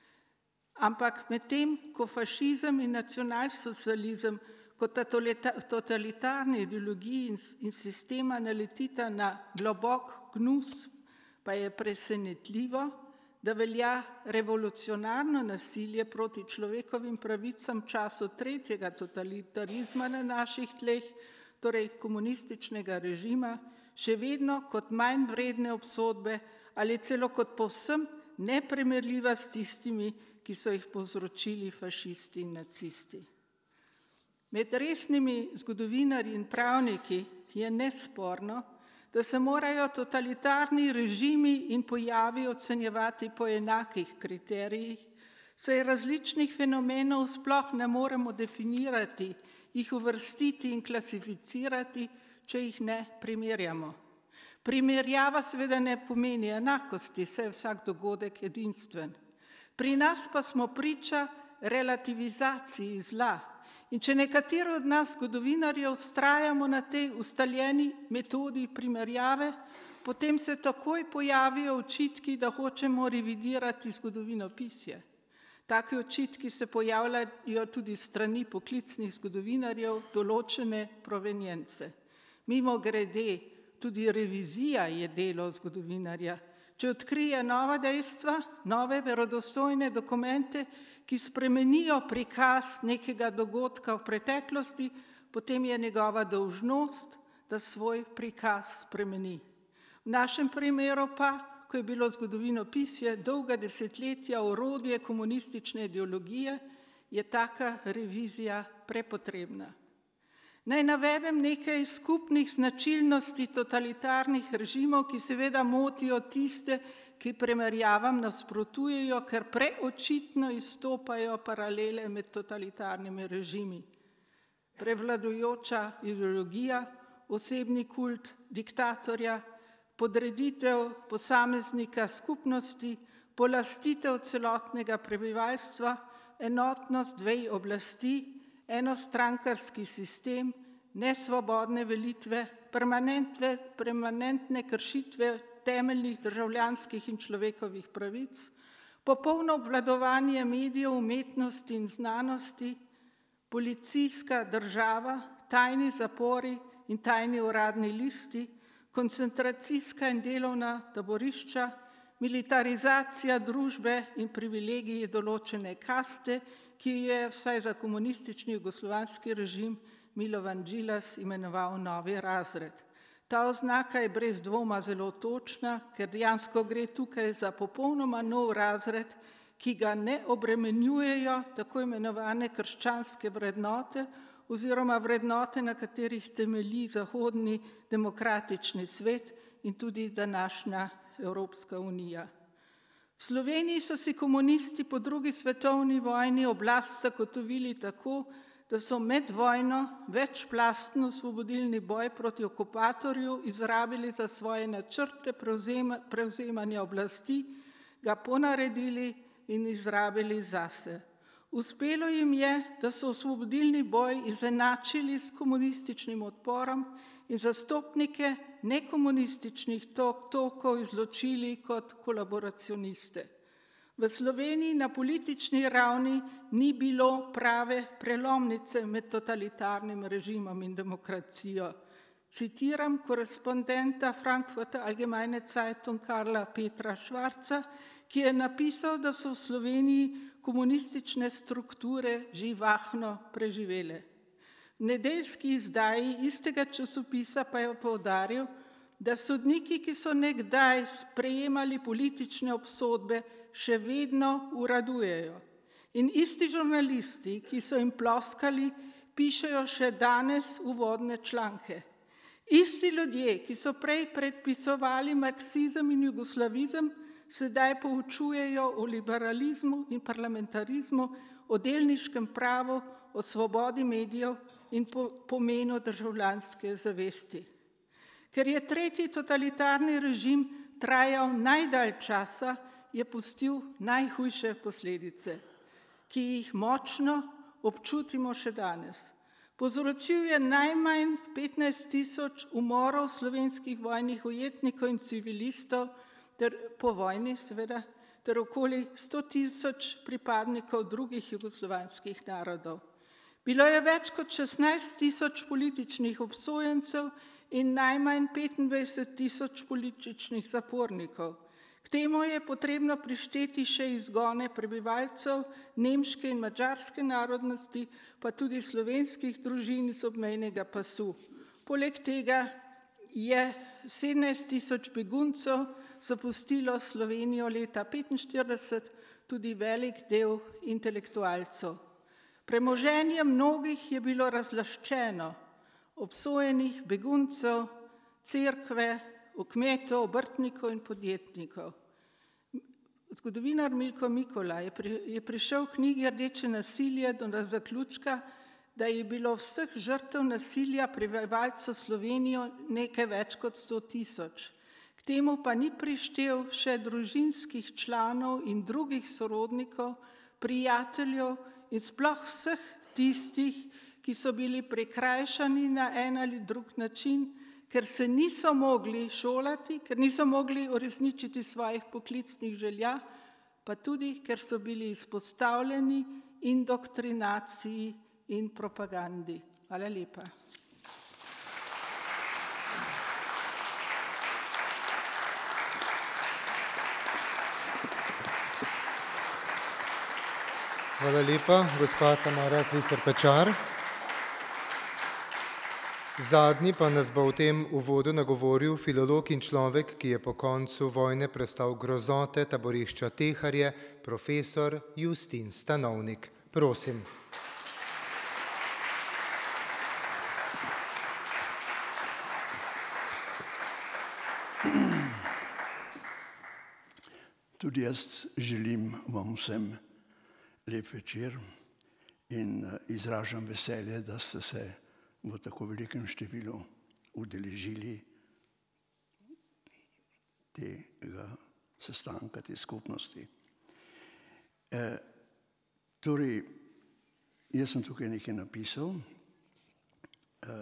ampak medtem, ko fašizem in nacionalsocializem kot totalitarni ideologiji in sistema naletita na globok gnus, pa je presenetljivo, da velja revolucionarno nasilje proti človekovim pravicam v času tretjega totalitarizma na naših tleh, torej komunističnega režima, še vedno kot manj vredne obsodbe ali celo kot povsem neprimerljiva s tistimi, ki so jih povzročili fašisti in nacisti. Med resnimi zgodovinarji in pravniki je nesporno, da se morajo totalitarni režimi in pojavi ocenjevati po enakih kriterijih, saj različnih fenomenov sploh ne moremo definirati, jih uvrstiti in klasificirati, če jih ne primerjamo. Primerjava seveda ne pomeni enakosti, saj je vsak dogodek edinstven. Pri nas pa smo priča relativizaciji zla. In če nekateri od nas zgodovinarjev vztrajamo na tej ustaljeni metodi primerjave, potem se takoj pojavijo očitki, da hočemo revidirati zgodovinopisje. Taki očitki se pojavljajo tudi strani poklicnih zgodovinarjev določene provenience. Mimogrede, tudi revizija je delo zgodovinarja. Če odkrije nova dejstva, nove verodostojne dokumente, ki spremenijo prikaz nekega dogodka v preteklosti, potem je njegova dolžnost, da svoj prikaz spremeni. V našem primeru pa, ko je bilo zgodovinopisje dolga desetletja orodje komunistične ideologije, je taka revizija prepotrebna. Naj navedem nekaj skupnih značilnosti totalitarnih režimov, ki seveda motijo tiste, ki primerjavam nasprotujejo, ker preočitno izstopajo paralele med totalitarnimi režimi. Prevladujoča ideologija, osebni kult diktatorja, podreditev posameznika skupnosti, polastitev celotnega prebivalstva, enotnost dveh oblasti, enostrankarski sistem, nesvobodne velitve, permanentne, permanentne kršitve temeljnih državljanskih in človekovih pravic, popolno obvladovanje medijev, umetnosti in znanosti, policijska država, tajni zapori in tajni uradni listi, koncentracijska in delovna taborišča, militarizacija družbe in privilegiji določene kaste, ki je vsaj za komunistični jugoslovanski režim Milovan Đilas imenoval novi razred. Ta oznaka je brez dvoma zelo točna, ker dejansko gre tukaj za popolnoma nov razred, ki ga ne obremenjujejo tako imenovane krščanske vrednote oziroma vrednote, na katerih temelji zahodni demokratični svet in tudi današnja Evropska unija. V Sloveniji so si komunisti po drugi svetovni vojni oblast zagotovili tako, da so med vojno večplastno osvobodilni boj proti okupatorju izrabili za svoje načrte prevzema, prevzemanja oblasti, ga ponaredili in izrabili zase. Uspelo jim je, da so osvobodilni boj izenačili s komunističnim odporom in zastopnike nekomunističnih tok, tokov izločili kot kolaboracioniste. V Sloveniji na politični ravni ni bilo prave prelomnice med totalitarnim režimom in demokracijo. Citiram korespondenta Frankfurter Allgemeine Zeitung Karla Petra Schwarza, ki je napisal, da so v Sloveniji komunistične strukture živahno preživele. nedeljski izdaji istega časopisa pa je poudaril, da sodniki, ki so nekdaj sprejemali politične obsodbe, še vedno uradujejo. In isti žurnalisti, ki so jim ploskali, pišejo še danes uvodne članke. Isti ljudje, ki so prej predpisovali marksizem in jugoslavizem, sedaj poučujejo o liberalizmu in parlamentarizmu, o delniškem pravu, o svobodi medijev in po pomenu državljanske zavesti. Ker je tretji totalitarni režim trajal najdalj časa, je pustil najhujše posledice, ki jih močno občutimo še danes. Povzročil je najmanj petnajst tisoč umorov slovenskih vojnih ujetnikov in civilistov, ter po vojni seveda, ter okoli sto tisoč pripadnikov drugih jugoslovanskih narodov. Bilo je več kot šestnajst tisoč političnih obsojencev in najmanj petindvajset tisoč političnih zapornikov. K temu je potrebno prišteti še izgone prebivalcev nemške in madžarske narodnosti, pa tudi slovenskih družin iz obmejnega pasu. Poleg tega je sedemnajst tisoč beguncev zapustilo Slovenijo leta petinštirideset, tudi velik del intelektualcev. Premoženje mnogih je bilo razlaščeno, obsojenih beguncev, cerkve, kmetov, obrtnikov in podjetnikov. Zgodovinar Milko Mikola je, pri, je prišel v knjigi Rdeče nasilje do zaključka, da je bilo vseh žrtev nasilja prebivalcev Slovenijo nekaj več kot sto tisoč. K temu pa ni prištel še družinskih članov in drugih sorodnikov, prijateljev in sploh vseh tistih, ki so bili prikrajšani na en ali drug način, ker se niso mogli šolati, ker niso mogli uresničiti svojih poklicnih želja, pa tudi, ker so bili izpostavljeni indoktrinaciji in propagandi. Hvala lepa. Hvala lepa, gospa Tamara Kliser Pečar. Zadnji pa nas bo v tem uvodu nagovoril filolog in človek, ki je po koncu vojne prestal grozote taborišča Teharje, profesor Justin Stanovnik. Prosim. Tudi jaz želim vam vsem lep večer in izražam veselje, da ste se v tako velikem številu udeležili tega sestanka, te skupnosti. E, torej, jaz sem tukaj nekaj napisal. E,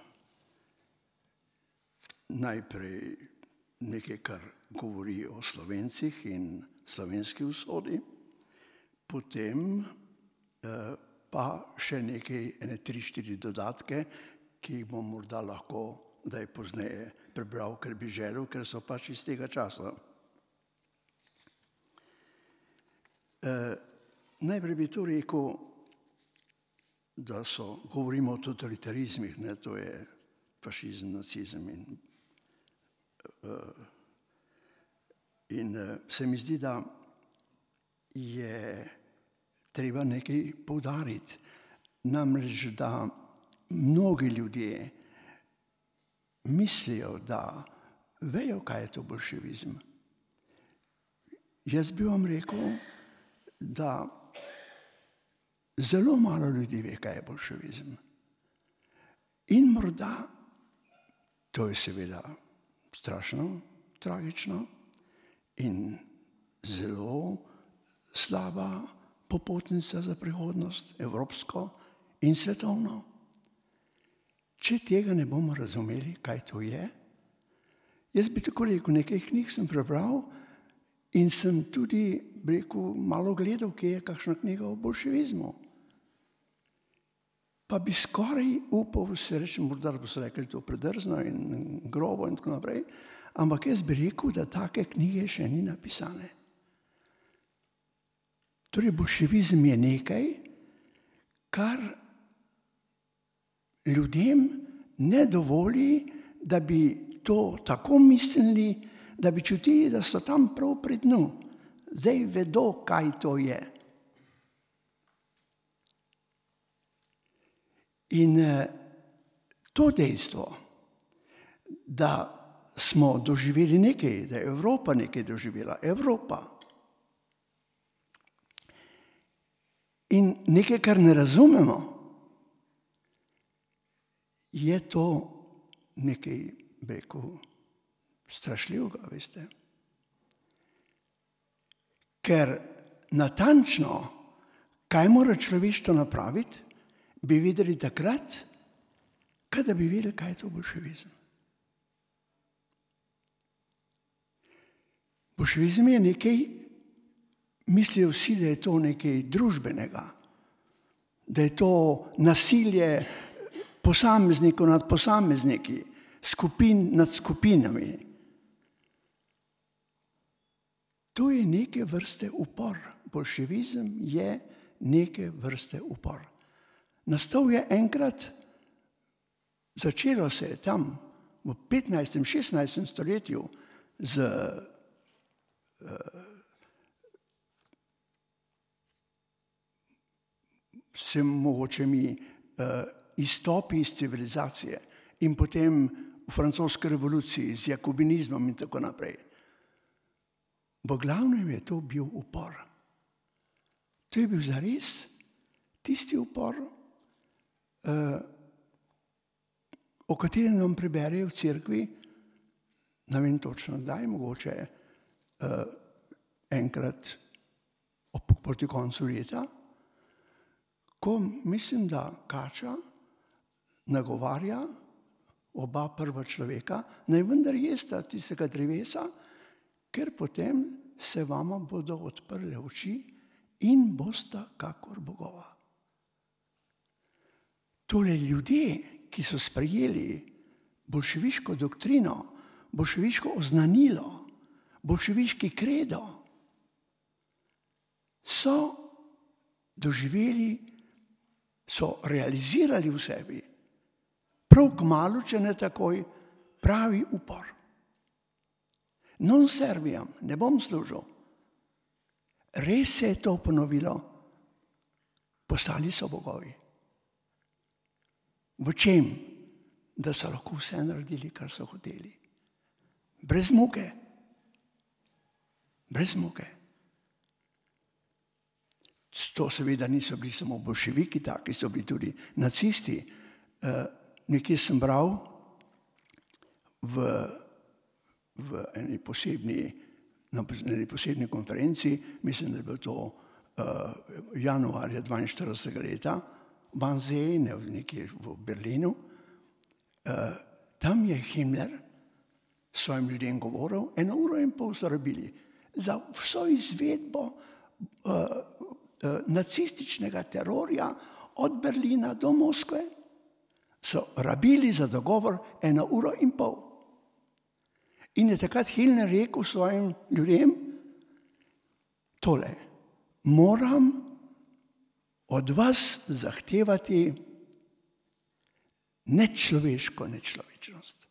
najprej nekaj, kar govori o Slovencih in slovenski usodi, potem e, pa še nekaj, ene tri, štiri dodatke, ki jih bom morda lahko daj pozneje prebral, ker bi želel, ker so pač iz tega časa. E, najprej bi to rekel, da so, govorimo o totalitarizmih, ne, to je fašizem, nacizem in, e, in e, se mi zdi, da je treba nekaj poudariti. Namreč, da mnogi ljudje mislijo, da vejo, kaj je to bolševizem. Jaz bi vam rekel, da zelo malo ljudi ve, kaj je bolševizem. In morda, to je seveda strašno, tragično in zelo slaba popotnica za prihodnost, evropsko in svetovno. Če tega ne bomo razumeli, kaj to je, jaz bi tako rekel, nekaj knjig sem prebral in sem tudi, rekel, malo gledal, kje je kakšna knjiga o bolševizmu. Pa bi skoraj upal, se rečem, morda bo se rekli to predrzno in grobo in tako naprej, ampak jaz bi rekel, da take knjige še ni napisane. Torej, bolševizem je nekaj, kar ljudem ne dovoli, da bi to tako mislili, da bi čutili, da so tam prav pri dnu. Zdaj vedo, kaj to je. In to dejstvo, da smo doživeli nekaj, da je Evropa nekaj doživela, Evropa. In nekaj, kar ne razumemo, je to nekaj, rekel, strašljivega, veste. Ker natančno, kaj mora človeštvo napraviti, bi videli takrat, kada bi videli, kaj je to boljševizem. Boljševizem je nekaj, mislijo vsi, da je to nekaj družbenega, da je to nasilje posameznikov nad posamezniki, skupin nad skupinami. To je neke vrste upor. Boljševizem je neke vrste upor. Nastal je enkrat, začelo se je tam v petnajstem, šestnajstem stoletju z vsem mogočimi izstopi iz civilizacije in potem v francoski revoluciji z jakobinizmom in tako naprej. V glavnem je to bil upor. To je bil zares tisti upor, o katerem nam preberejo v cerkvi, ne vem točno kdaj, mogoče enkrat proti koncu leta, ko mislim, da Kača nagovarja oba prva človeka, naj vendar jesta tistega drevesa, ker potem se vama bodo odprle oči in bosta kakor bogova. Tole ljudje, ki so sprejeli boljševiško doktrino, boljševiško oznanilo, boljševiški kredo, so doživeli, so realizirali v sebi, prav kmalu, če ne takoj, pravi upor. Non serviam, ne bom služil. Res se je to ponovilo, postali so bogovi. V čem? Da so lahko vse naredili, kar so hoteli. Brez muke. Brez muke. To seveda niso bili samo boljševiki, taki so bili tudi nacisti. Nekje sem bral v, v eni posebni, na eni posebni konferenci, mislim, da je bilo to uh, januarja dvainštiridesetega leta, v Wannsee, nekje v Berlinu. Uh, tam je Himmler svojim ljudem govoril, eno uro in pol so rabili za vso izvedbo uh, uh, nacističnega terorja od Berlina do Moskve, so rabili za dogovor eno uro in pol. In je takrat Himmler rekel svojim ljudem tole: moram od vas zahtevati nečloveško nečlovečnost.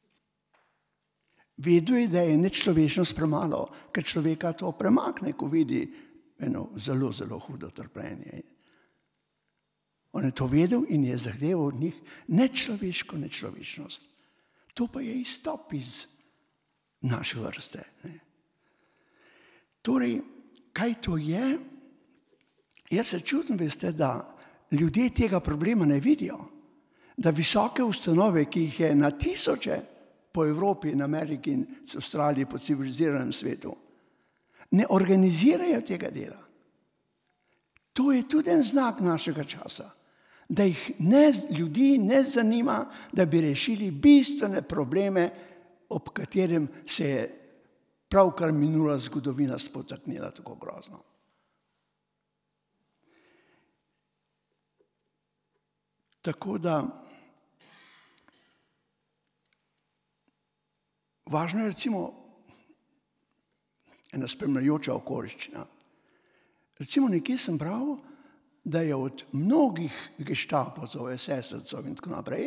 Vedel je, da je nečlovečnost premalo, ker človeka to premakne, ko vidi eno zelo, zelo hudo trpljenje. On je to vedel in je zahteval od njih nečloveško nečlovečnost. To pa je izstop iz naše vrste. Ne. Torej, kaj to je? Jaz se čutim, veste, da ljudje tega problema ne vidijo, da visoke ustanove, ki jih je na tisoče po Evropi in Ameriki in Avstraliji, po civiliziranem svetu, ne organizirajo tega dela. To je tudi en znak našega časa, da jih ne, ljudi ne zanima, da bi rešili bistvene probleme, ob katerem se je pravkar minula zgodovina spotaknila tako grozno. Tako da važno je recimo ena spremljajoča okoliščina. Recimo nekje sem bral, da je od mnogih gestapovcev, esesovcev in tako naprej,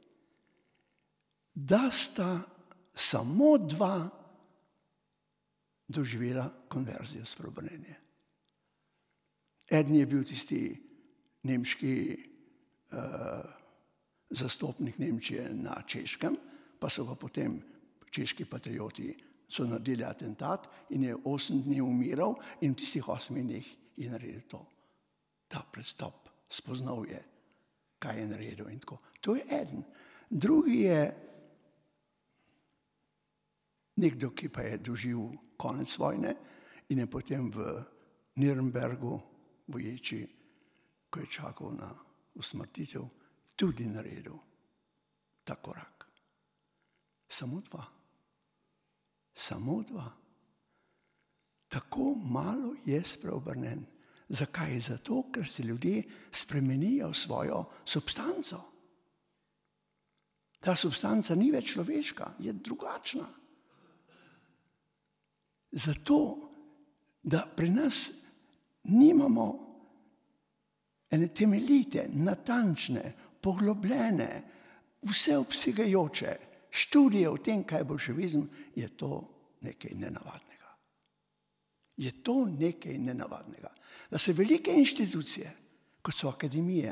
da sta samo dva doživela konverzijo, spreobrnenje. Eden je bil tisti nemški uh, zastopnik Nemčije na Češkem, pa so ga potem češki patrioti so naredili atentat in je osem dni umiral in v tistih osmih dneh je naredil to. Ta prestop, spoznal je, kaj je naredil in tako. To je eden. Drugi je nekdo, ki pa je doživel konec vojne in je potem v Nürnbergu, v ječi, ko je čakal na usmrtitev, tudi naredil ta korak. Samo dva. Samo dva. Tako malo je spreobrnen. Zakaj? Zato, ker se ljudje spremenijo svojo substanco. Ta substanca ni več človeška, je drugačna. Zato, da pri nas nimamo ene temeljite, natančne, poglobljene, vseobsegajoče študije o tem, kaj je bolševizem, je to nekaj nenavadnega. Je to nekaj nenavadnega. Da se velike inštitucije, kot so akademije,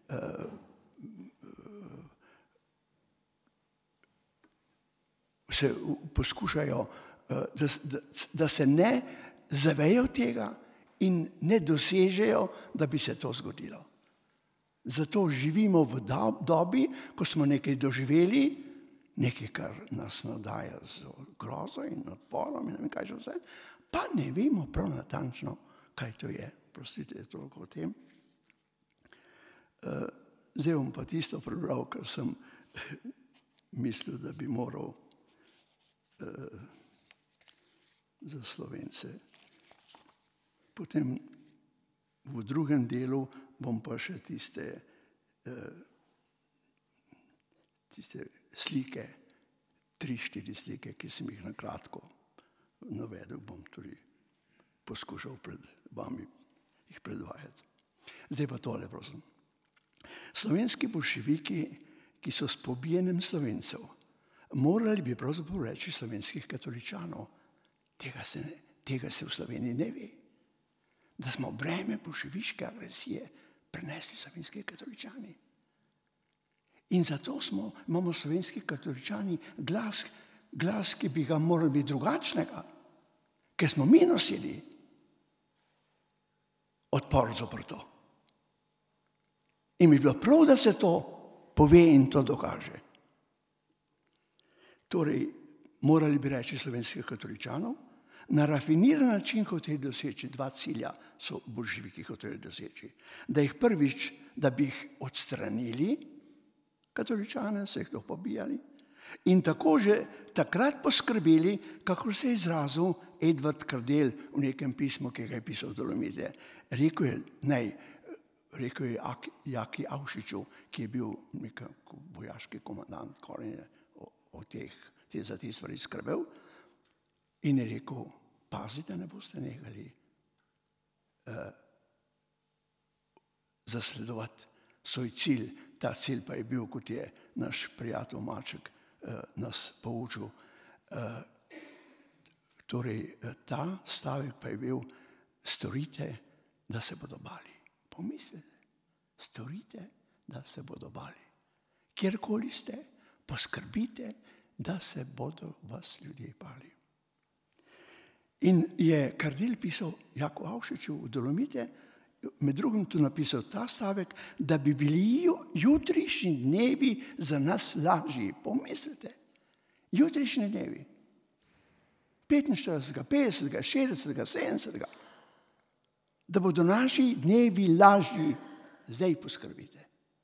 se poskušajo, da, da, da se ne zavejo tega in ne dosežejo, da bi se to zgodilo. Zato živimo v dobi, ko smo nekaj doživeli, nekaj, kar nas navdaja z grozo in odporom in ne vem kaj že vse, pa ne vemo prav natančno, kaj to je. Prostite, toliko o tem. Zdaj bom pa tisto prebral, kar sem mislil, da bi moral za Slovence. Potem v drugem delu bom pa še tiste, tiste slike, tri, štiri slike, ki sem jih na kratko navedel, bom tudi poskušal pred vami jih predvajati. Zdaj pa tole, prosim. Slovenski bolševiki, ki so s pobijanjem Slovencev, morali bi pravzaprav reči slovenskih katoličanov, tega se, ne, tega se v Sloveniji ne ve, da smo breme bolševiške agresije prenesli slovenski katoličani. In zato smo, imamo slovenski katoličani glas, glas, ki bi ga morali biti drugačnega, ker smo mi nosili odpor zopr to. In bi bilo prav, da se to pove in to dokaže. Torej, morali bi reči slovenskih katoličanov, na rafiniran način hoteli doseči dva cilja, so bolševiki hoteli doseči. Da jih prvič, da bi jih odstranili, katoličane, se jih to pobijali, in tako že takrat poskrbeli, kako se je izrazil Edvard Kardel v nekem pismu, ki ga je pisal Dolomite. Rekel je, nej, rekel je Jaki Avšiču, ki je bil nek vojaški komandant, ko je o teh, te za te stvari skrbel, in je rekel, pazite, ne boste negali uh, zasledovati svoj cilj. Ta cilj pa je bil, kot je naš prijatelj Maček uh, nas poučil. Uh, torej, ta stavek pa je bil, storite, da se bodo bali. Pomislite, storite, da se bodo bali. Kjerkoli ste, poskrbite, da se bodo vas ljudje bali. In je Kardel pisal Jaku Avšiču v Dolomite, med drugim tu napisal ta stavek, da bi bili jutrišnji dnevi za nas lažji. Pomislite, jutrišnji dnevi. petinštiridesetega, petdesetega, šestdesetega, sedemdesetega. Da bodo naši dnevi lažji, zdaj poskrbite.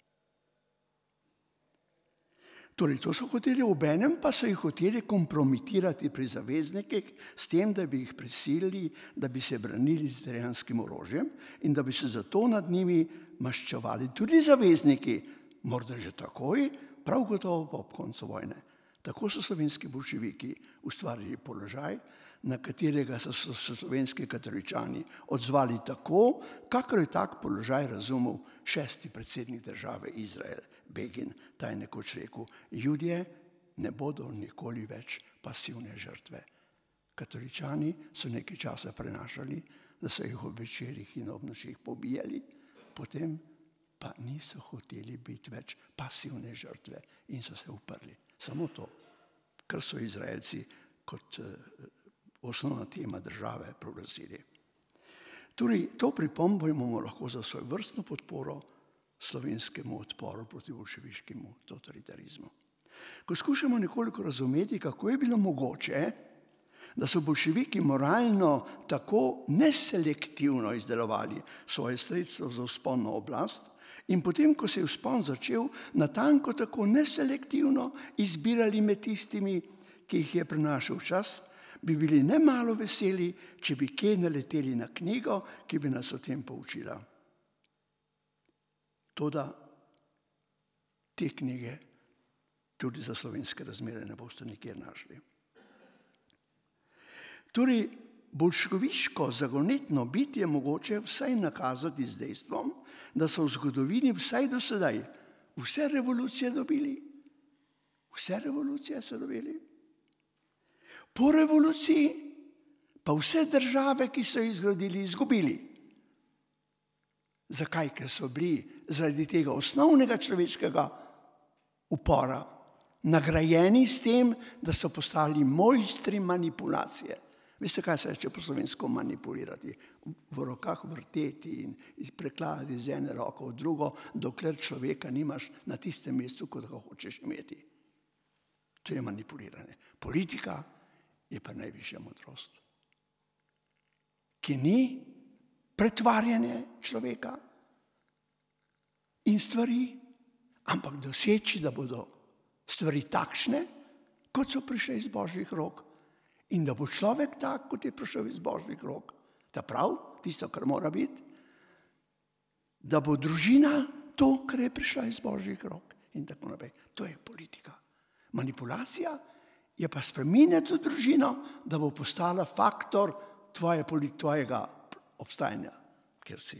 Torej, to so hoteli, obenem pa so jih hoteli kompromitirati pri zaveznikih s tem, da bi jih prisilili, da bi se branili z italijanskim orožjem in da bi se zato nad njimi maščevali tudi zavezniki, morda že takoj, prav gotovo pa ob koncu vojne. Tako so slovenski bolševiki ustvarili položaj, na katerega so se slovenski katoličani odzvali tako, kakor je tak položaj razumel šesti predsednik države Izrael, Begin. Ta je nekoč rekel, Judje ne bodo nikoli več pasivne žrtve. Katoličani so nekaj časa prenašali, da so jih ob večerih in ob nočeh pobijali, potem pa niso hoteli biti več pasivne žrtve in so se uprli. Samo to, kar so Izraelci kot osnovna tema države proglasili. Torej, to pripombo imamo lahko za svoj vrstno podporo slovenskemu odporu proti bolševiškemu totalitarizmu. Ko skušamo nekoliko razumeti, kako je bilo mogoče, da so bolševiki moralno tako neselektivno izdelovali svoje sredstvo za vzpon na oblast in potem, ko se je vzpon začel, natanko tako neselektivno izbirali med tistimi, ki jih je prenašal čas, bi bili nemalo veseli, če bi kje naleteli na knjigo, ki bi nas o tem poučila. Toda te knjige tudi za slovenske razmere ne boste nikjer našli. Torej, bolševiško zagonetno biti je mogoče vsaj nakazati z dejstvom, da so v zgodovini vsaj do sedaj vse revolucije dobili. Vse revolucije so dobili. Po revoluciji pa vse države, ki so jih zgradili, izgubili. Zakaj? Ker so bili zaradi tega osnovnega človeškega upora nagrajeni s tem, da so postali mojstri manipulacije. Veste, kaj se reče po slovensko manipulirati? V rokah vrteti in prekladati iz ene roke v drugo, dokler človeka nimaš na tistem mestu, kot ga hočeš imeti. To je manipuliranje. Politika je pa najvišja modrost, ki ni pretvarjanje človeka in stvari, ampak doseči, da bodo stvari takšne, kot so prišle iz Božjih rok, in da bo človek tak, kot je prišel iz Božjih rok. Ta prav, tisto, kar mora biti, da bo družina to, kar je prišla iz Božjih rok in tako naprej. To je politika. Manipulacija je pa spreminjati družino, da bo postala faktor tvoje, tvojega obstajanja, kjer si.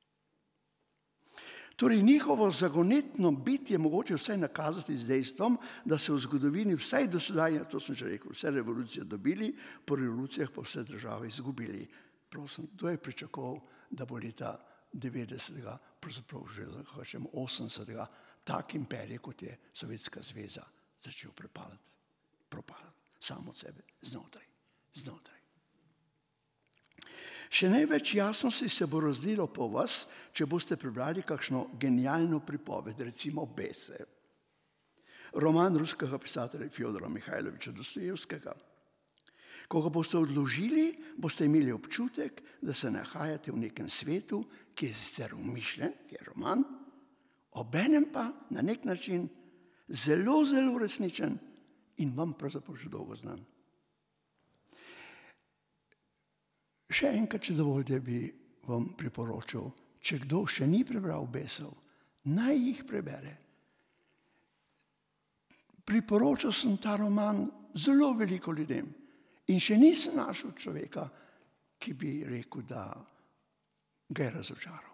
Torej, njihovo zagonetno biti je mogoče vsaj nakazati z dejstvom, da se v zgodovini vsaj do sedaj, to sem že rekel, vse revolucije dobili, po revolucijah pa vse države izgubili. Prosim, to je pričakoval, da bo leta devetdesetega, pravzaprav že hočemo osemdesetega, tak imperij, kot je Sovjetska zveza, začel prepadati, propadati, samo od sebe, znotraj, znotraj. Še največ jasnosti se bo razlilo po vas, če boste prebrali kakšno genialno pripoved, recimo Bese. Roman ruskega pisatelja Fjodora Mihajloviča Dostojevskega. Ko ga boste odložili, boste imeli občutek, da se nahajate v nekem svetu, ki je sicer umišljen, ki je roman, obenem pa na nek način zelo, zelo resničen in vam pravzaprav že dolgo znan. Še enkrat, če dovolite, bi vam priporočal, če kdo še ni prebral Besov, naj jih prebere. Priporočal sem ta roman zelo veliko ljudem in še nisem našel človeka, ki bi rekel, da ga je razočaral.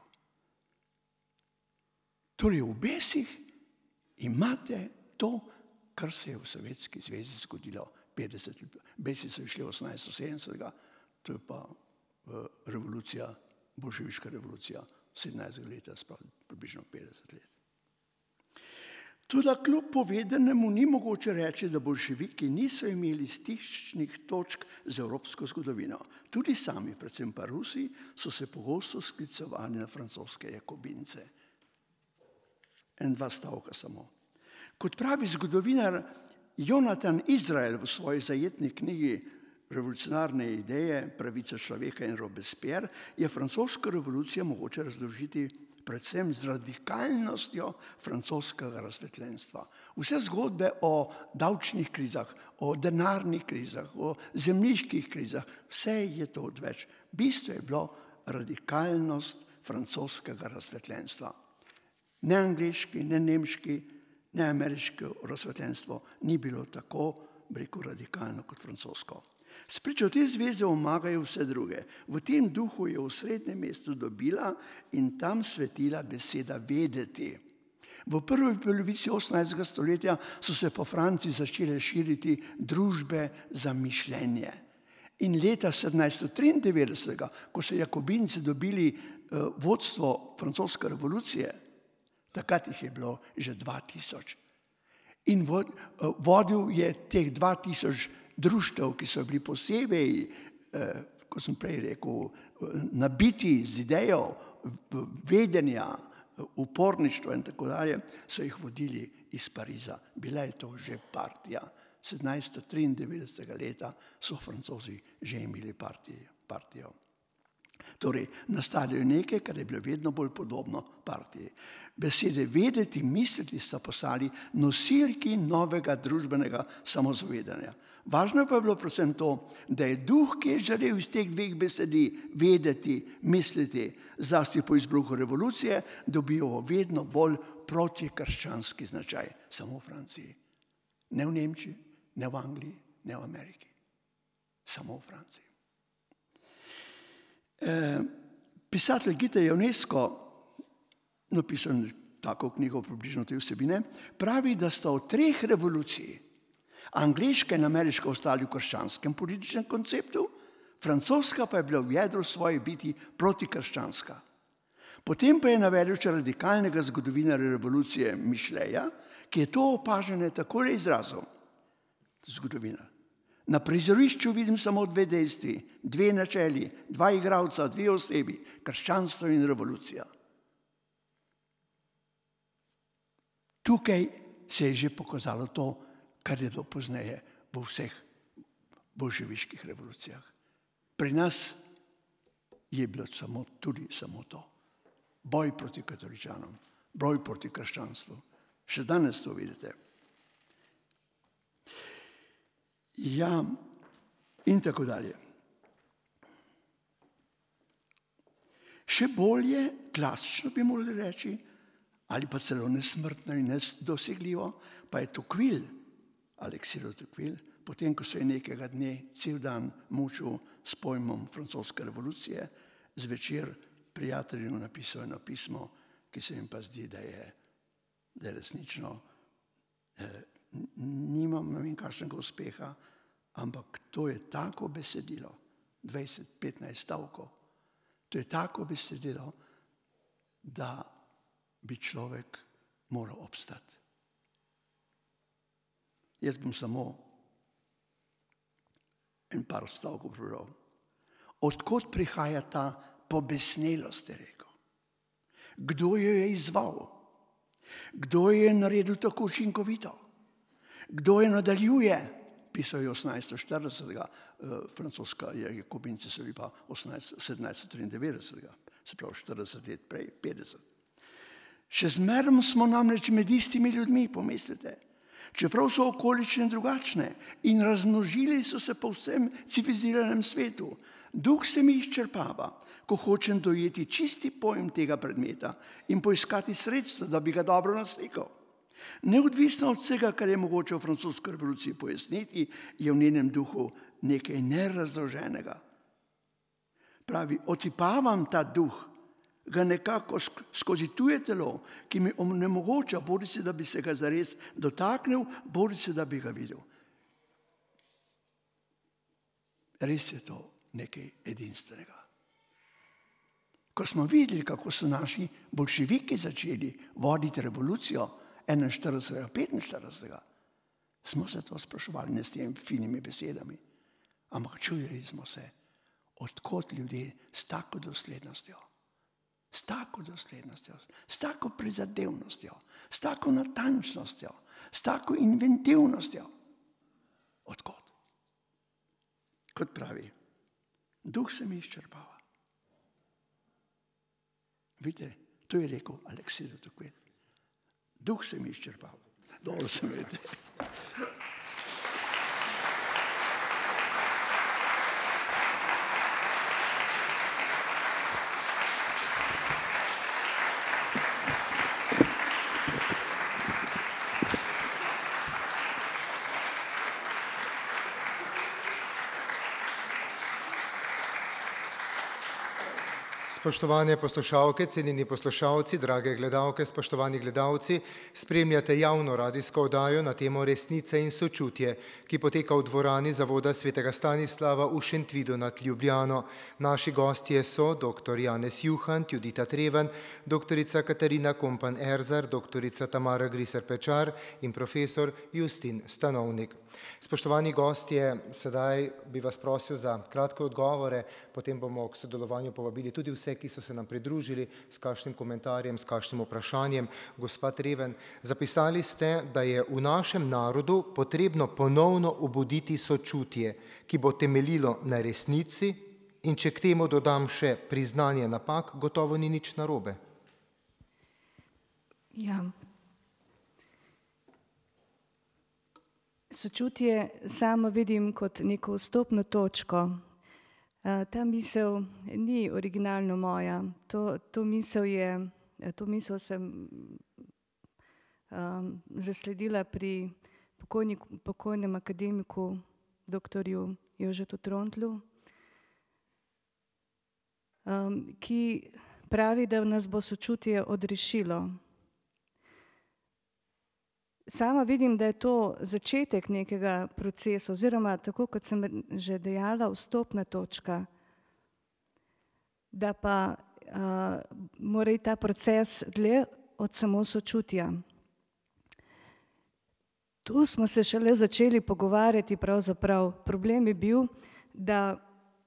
Torej, v Besih imate to, kar se je v Sovjetski zvezi zgodilo petdeset let. Besi so išli osemnajststo sedemdesetega, to je pa revolucija, bolševiška revolucija sedemnajstega leta, spravi približno petdeset let. Tudi kljub povedanemu ni mogoče reči, da bolševiki niso imeli stičnih točk z evropsko zgodovino. Tudi sami, predvsem pa Rusi, so se pogosto sklicevali na francoske jakobince. En, dva stavka samo. Kot pravi zgodovinar Jonathan Izrael v svoji zajetni knjigi Revolucionarne ideje, pravica človeka in Robespierre, je francosko revolucijo mogoče razložiti predvsem z radikalnostjo francoskega razsvetljenstva. Vse zgodbe o davčnih krizah, o denarnih krizah, o zemljiških krizah, vse je to odveč. Bistvo je bilo radikalnost francoskega razsvetljenstva. Ne angliški, ne nemški, ne ameriško razsvetljenstvo ni bilo tako, bi rekel, radikalno kot francosko. Spričo te zveze omagajo vse druge. V tem duhu je v srednjem mestu dobila in tam svetila beseda vedeti. V prvi polovici osemnajstega stoletja so se po Franciji začele širiti družbe za mišljenje. In leta sedemnajststo triindevetdeset, ko so Jakobinci dobili vodstvo francoske revolucije, takrat jih je bilo že dva tisoč. In vodil je teh dva tisoč društev, ki so bili posebej, kot sem prej rekel, nabiti z idejo vedenja, uporništva in tako dalje, so jih vodili iz Pariza. Bila je to že partija. sedemnajststo triindevetdesetega leta so Francozi že imeli partijo. Torej, nastalo je nekaj, kar je bilo vedno bolj podobno partiji. Besede vedeti, misliti sta postali nosilki novega družbenega samozavedanja. Važno pa je bilo predvsem to, da je duh, ki je žarel iz teh dveh besedi, vedeti, misliti, zlasti po izbruhu revolucije, dobijo vedno bolj protikrščanski značaj. Samo v Franciji. Ne v Nemčiji, ne v Angliji, ne v Ameriki. Samo v Franciji. Pisatelj Gita Ionesco, napisal tako knjigo približno te vsebine, pravi, da sta od treh revolucij, angleška in ameriška, ostali v krščanskem političnem konceptu, francoska pa je bila v jedru svoje biti protikrščanska. Potem pa je navedel še radikalnega zgodovinarja revolucije Mišleja, ki je to opažanje takole izrazil. Zgodovinar. Na prizorišču vidim samo dve dejstvi, dve načeli, dva igralca, dve osebi, krščanstvo in revolucija. Tukaj se je že pokazalo to, kar je bilo pozneje v vseh bolševiških revolucijah. Pri nas je bilo samo, tudi samo to. Boj proti katoličanom, boj proti krščanstvu. Še danes to vidite. Ja, in tako dalje. Še bolje, klasično bi morali reči, ali pa celo nesmrtno in nedosegljivo, pa je Tocqueville, Alexis de Tocqueville, potem, ko se je nekega dne cel dan mučil s pojmom francoske revolucije, zvečer prijatelju napisal eno pismo, ki se jim pa zdi, da je, da je resnično eh, nimam, ne vem, kakšnega uspeha, ampak to je tako besedilo, dvajset petnajst stavkov, to je tako besedilo, da bi človek moral obstati. Jaz bom samo en par stavkov prebral. Odkot prihaja ta pobesnelost, je rekel? Kdo jo je izval? Kdo jo je naredil tako učinkovito? Kdo je nadaljuje? Pisal je osemnajststo štiridesetega, francoska Jakobinci so bili pa sedemnajststo triindevetdesetega, se pravi štirideset let prej, petdeset. Še zmeraj smo namreč med istimi ljudmi, pomislite, čeprav so okoliščine drugačne in razmnožili so se po vsem civiliziranem svetu. Duh se mi izčrpava, ko hočem dojeti čisti pojem tega predmeta in poiskati sredstvo, da bi ga dobro naslikal. Neodvisno od vsega, kar je mogoče v francoski revoluciji pojasniti, je v njenem duhu nekaj nerazloženega. Pravi, otipavam ta duh, ga nekako skozi tuje telo, ki mi onemogoča, bodi se, da bi se ga zares dotaknil, bodi se, da bi ga videl. Res je to nekaj edinstvenega. Ko smo videli, kako so naši boljševiki začeli voditi revolucijo enainštiridesetega, petinštiridesetega, smo se to spraševali, ne s temi finimi besedami, ampak čudili smo se, odkot ljudje s tako doslednostjo, s tako doslednostjo, s tako prizadevnostjo, s tako natančnostjo, s tako inventivnostjo. Odkot? Kot pravi, duh se mi izčrpava. Vidite, to je rekel Alexis de Tocqueville. Duh se mi izčrpava. Dobro se vidite. Spoštovane poslušalke, cenjeni poslušalci, drage gledalke, spoštovani gledalci, spremljate javno radijsko oddajo na temo Resnice in sočutje, ki poteka v dvorani Zavoda svetega Stanislava v Šentvidu nad Ljubljano. Naši gostje so doktor Janez Juhant, Judita Treven, doktorica Katarina Kompan-Erzar, doktorica Tamara Griser-Pečar in profesor Justin Stanovnik. Spoštovani gostje, sedaj bi vas prosil za kratke odgovore, potem bomo k sodelovanju povabili tudi vse, ki so se nam pridružili s kakšnim komentarjem, s kakšnim vprašanjem. Gospa Treven, zapisali ste, da je v našem narodu potrebno ponovno obuditi sočutje, ki bo temeljilo na resnici, in če k temu dodam še priznanje napak, gotovo ni nič narobe. Ja. Sočutje samo vidim kot neko vstopno točko. Ta misel ni originalno moja. To, to, misel, je, to misel sem um, zasledila pri pokojni, pokojnem akademiku doktorju Jožetu Trontlu, um, ki pravi, da nas bo sočutje odrešilo. Sama vidim, da je to začetek nekega procesa, oziroma tako, kot sem že dejala, vstopna točka, da pa uh, mora iti ta proces dlje od samo sočutja. Tu smo se šele začeli pogovarjati pravzaprav. Problem je bil, da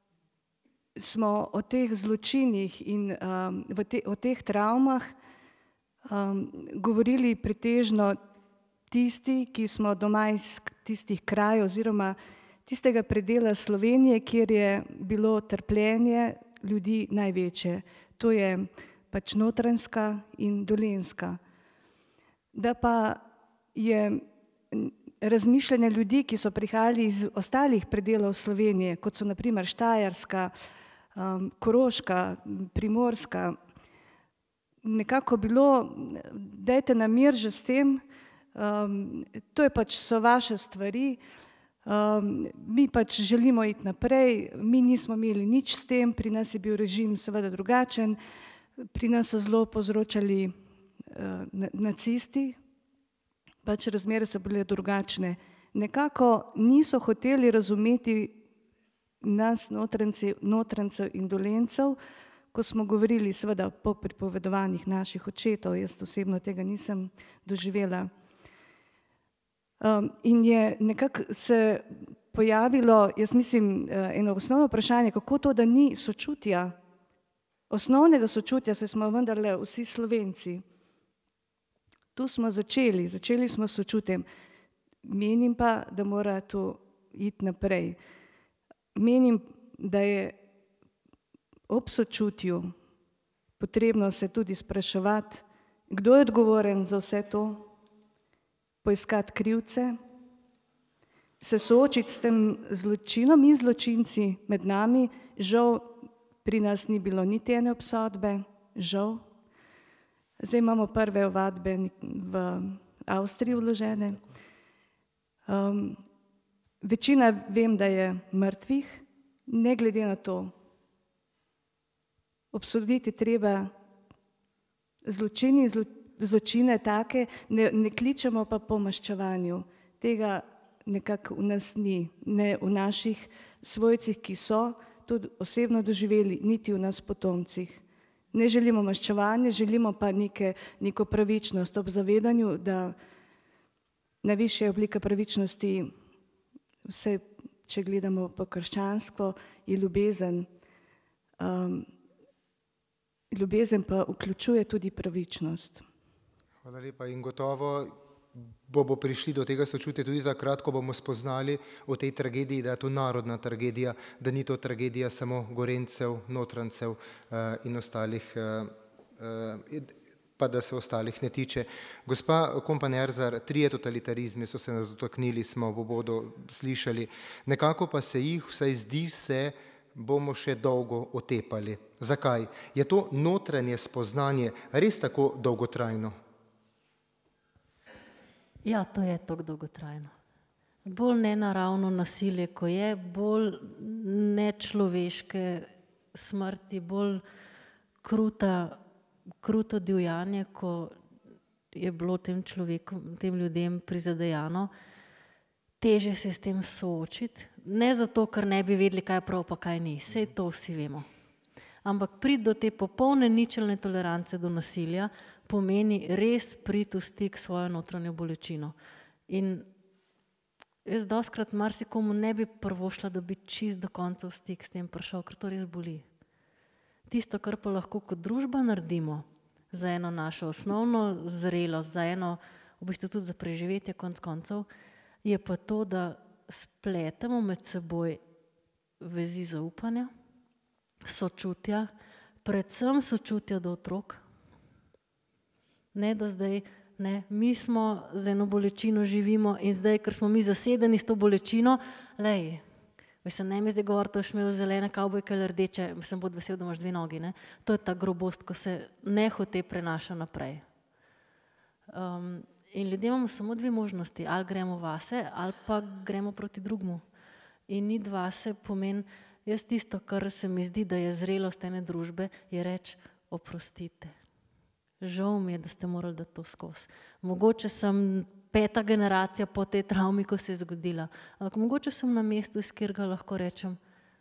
smo o teh zločinih in um, v te, o teh travmah um, govorili pretežno tisti, ki smo doma iz tistih krajev oziroma tistega predela Slovenije, kjer je bilo trpljenje ljudi največje. To je pač Notranjska in Dolenjska. Da pa je razmišljanje ljudi, ki so prihajali iz ostalih predelov Slovenije, kot so na primer Štajerska, um, Koroška, Primorska, nekako bilo, dajte nam mir že s tem, Um, to je pač so vaše stvari, um, mi pač želimo iti naprej, mi nismo imeli nič s tem, pri nas je bil režim seveda drugačen, pri nas so zelo povzročali uh, nacisti, pač razmere so bile drugačne. Nekako niso hoteli razumeti nas, Notranjcev in Dolenjcev, ko smo govorili seveda po pripovedovanjih naših očetov, jaz osebno tega nisem doživela. Um, in je nekako se pojavilo, jaz mislim, eno osnovno vprašanje, kako to, da ni sočutja, osnovnega sočutja, saj smo vendarle vsi Slovenci. Tu smo začeli, začeli smo s sočutjem. Menim pa, da mora to iti naprej. Menim, da je ob sočutju potrebno se tudi spraševati, kdo je odgovoren za vse to, poiskati krivce, se soočiti s tem zločinom in zločinci med nami. Žal pri nas ni bilo niti ene obsodbe, žal. Zdaj imamo prve ovadbe v Avstriji vložene. Um, večina vem, da je mrtvih, ne glede na to. Obsoditi treba zločini in zločini, zločine take, ne, ne kličemo pa po maščevanju. Tega nekako v nas ni, ne v naših svojcih, ki so tudi osebno doživeli, niti v nas potomcih. Ne želimo maščevanja, želimo pa neke, neko pravičnost ob zavedanju, da najvišja oblika pravičnosti, vse, če gledamo po krščansko, je ljubezen. Um, ljubezen pa vključuje tudi pravičnost. Hvala lepa in gotovo bomo prišli do tega sočutja tudi takrat, ko bomo spoznali o tej tragediji, da je to narodna tragedija, da ni to tragedija samo Gorenjcev, Notranjcev in ostalih, pa da se ostalih ne tiče. Gospa Kompan-Erzar, trije totalitarizmi so se nas dotaknili, smo v uvodu slišali, nekako pa se jih, vsaj zdi se, bomo še dolgo otepali. Zakaj? Je to notranje spoznanje res tako dolgotrajno? Ja, to je tako dolgotrajno. Bolj nenaravno nasilje, ko je, bolj nečloveške smrti, bolj kruta, kruto divjanje, ko je bilo tem človekom, tem ljudem prizadejano, teže se s tem soočiti. Ne zato, ker ne bi vedeli, kaj je prav, pa kaj ni. Sej to vsi vemo. Ampak priti do te popolne ničelne tolerance do nasilja pomeni res priti v stik s svojo notranjo bolečino. In jaz dostkrat marsikomu ne bi prvošla, da bi čist do konca v stik s tem prišel, ker to res boli. Tisto, kar pa lahko kot družba naredimo za eno našo osnovno zrelost, za eno, v bistvu tudi za preživetje konc koncev, je pa to, da spletemo med seboj vezi zaupanja, sočutja, predvsem sočutja do otrok. Ne, da zdaj, ne, mi smo z eno bolečino živimo in zdaj, ker smo mi zasedeni s to bolečino, lej, mislim, ne mi zdaj govoriti, da boš imel zelene kavbojke ali rdeče, sem bod vesel, da imaš dve nogi, ne. To je ta grobost, ko se nehote prenaša naprej. Um, in ljudje imamo samo dve možnosti, ali gremo vase, ali pa gremo proti drugmu. In ni vase pomeni, jaz tisto, kar se mi zdi, da je zrelost ene družbe, je reči, oprostite. Žal mi je, da ste morali dati to skozi. Mogoče sem peta generacija po tej travmi, ko se je zgodila. Ampak mogoče sem na mestu, iz kjer ga lahko rečem,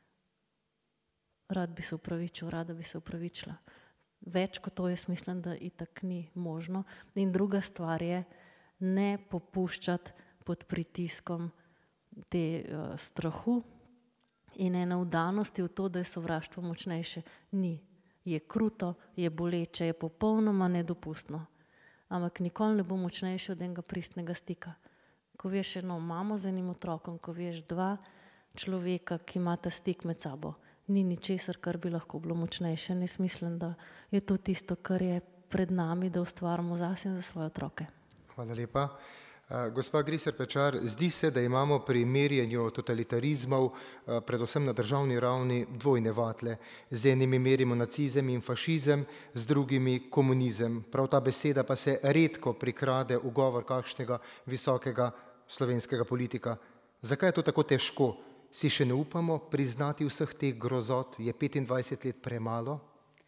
rad bi se upravičil, rada bi se upravičila. Več kot to jaz mislim, da itak ni možno. In druga stvar je, ne popuščati pod pritiskom te uh, strahu in ene vdanosti v to, da je sovraštvo močnejše. Ni. Je kruto, je boleče, je popolnoma nedopustno. Ampak nikoli ne bo močnejše od enega pristnega stika. Ko veš eno mamo z enim otrokom, ko veš dva človeka, ki imata stik med sabo, ni ničesar, kar bi lahko bilo močnejše. Ne mislim, da je to tisto, kar je pred nami, da ustvarimo zase in za svoje otroke. Hvala lepa. Gospa Griser Pečar, zdi se, da imamo pri merjenju totalitarizmov, predvsem na državni ravni, dvojne vatle. Z enimi merimo nacizem in fašizem, z drugimi komunizem. Prav ta beseda pa se redko prikrade v govor kakšnega visokega slovenskega politika. Zakaj je to tako težko? Si še ne upamo priznati vseh teh grozot? Je petindvajset let premalo?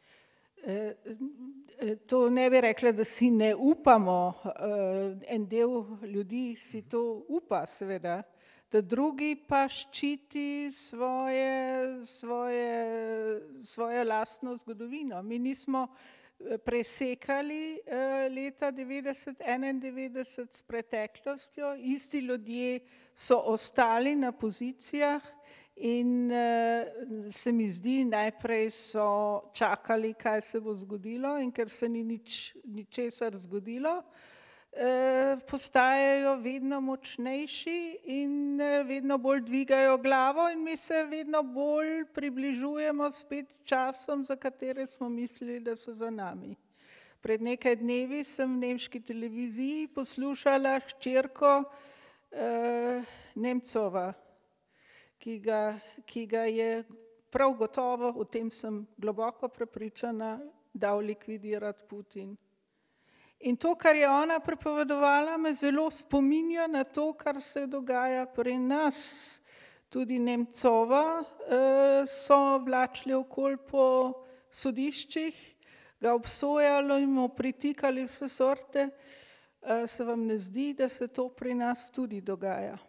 E To ne bi rekla, da si ne upamo, en del ljudi si to upa seveda, da drugi pa ščiti svoje, svoje, svojo lastno zgodovino. Mi nismo presekali leta devetdeset, enaindevetdeset s preteklostjo, isti ljudje so ostali na pozicijah in uh, se mi zdi, najprej so čakali, kaj se bo zgodilo in ker se ni nič, ničesar zgodilo, uh, postajajo vedno močnejši in uh, vedno bolj dvigajo glavo in mi se vedno bolj približujemo spet časom, za katere smo mislili, da so za nami. Pred nekaj dnevi sem v nemški televiziji poslušala hčerko uh, Nemcova, Ki ga, ki ga je prav gotovo, o tem sem globoko prepričana, dal likvidirati Putin. In to, kar je ona prepovedovala, me zelo spominja na to, kar se dogaja pri nas. Tudi Nemcova eh, so vlačili okoli po sodiščih, ga obsojali in mu pritikali vse sorte. Eh, se vam ne zdi, da se to pri nas tudi dogaja?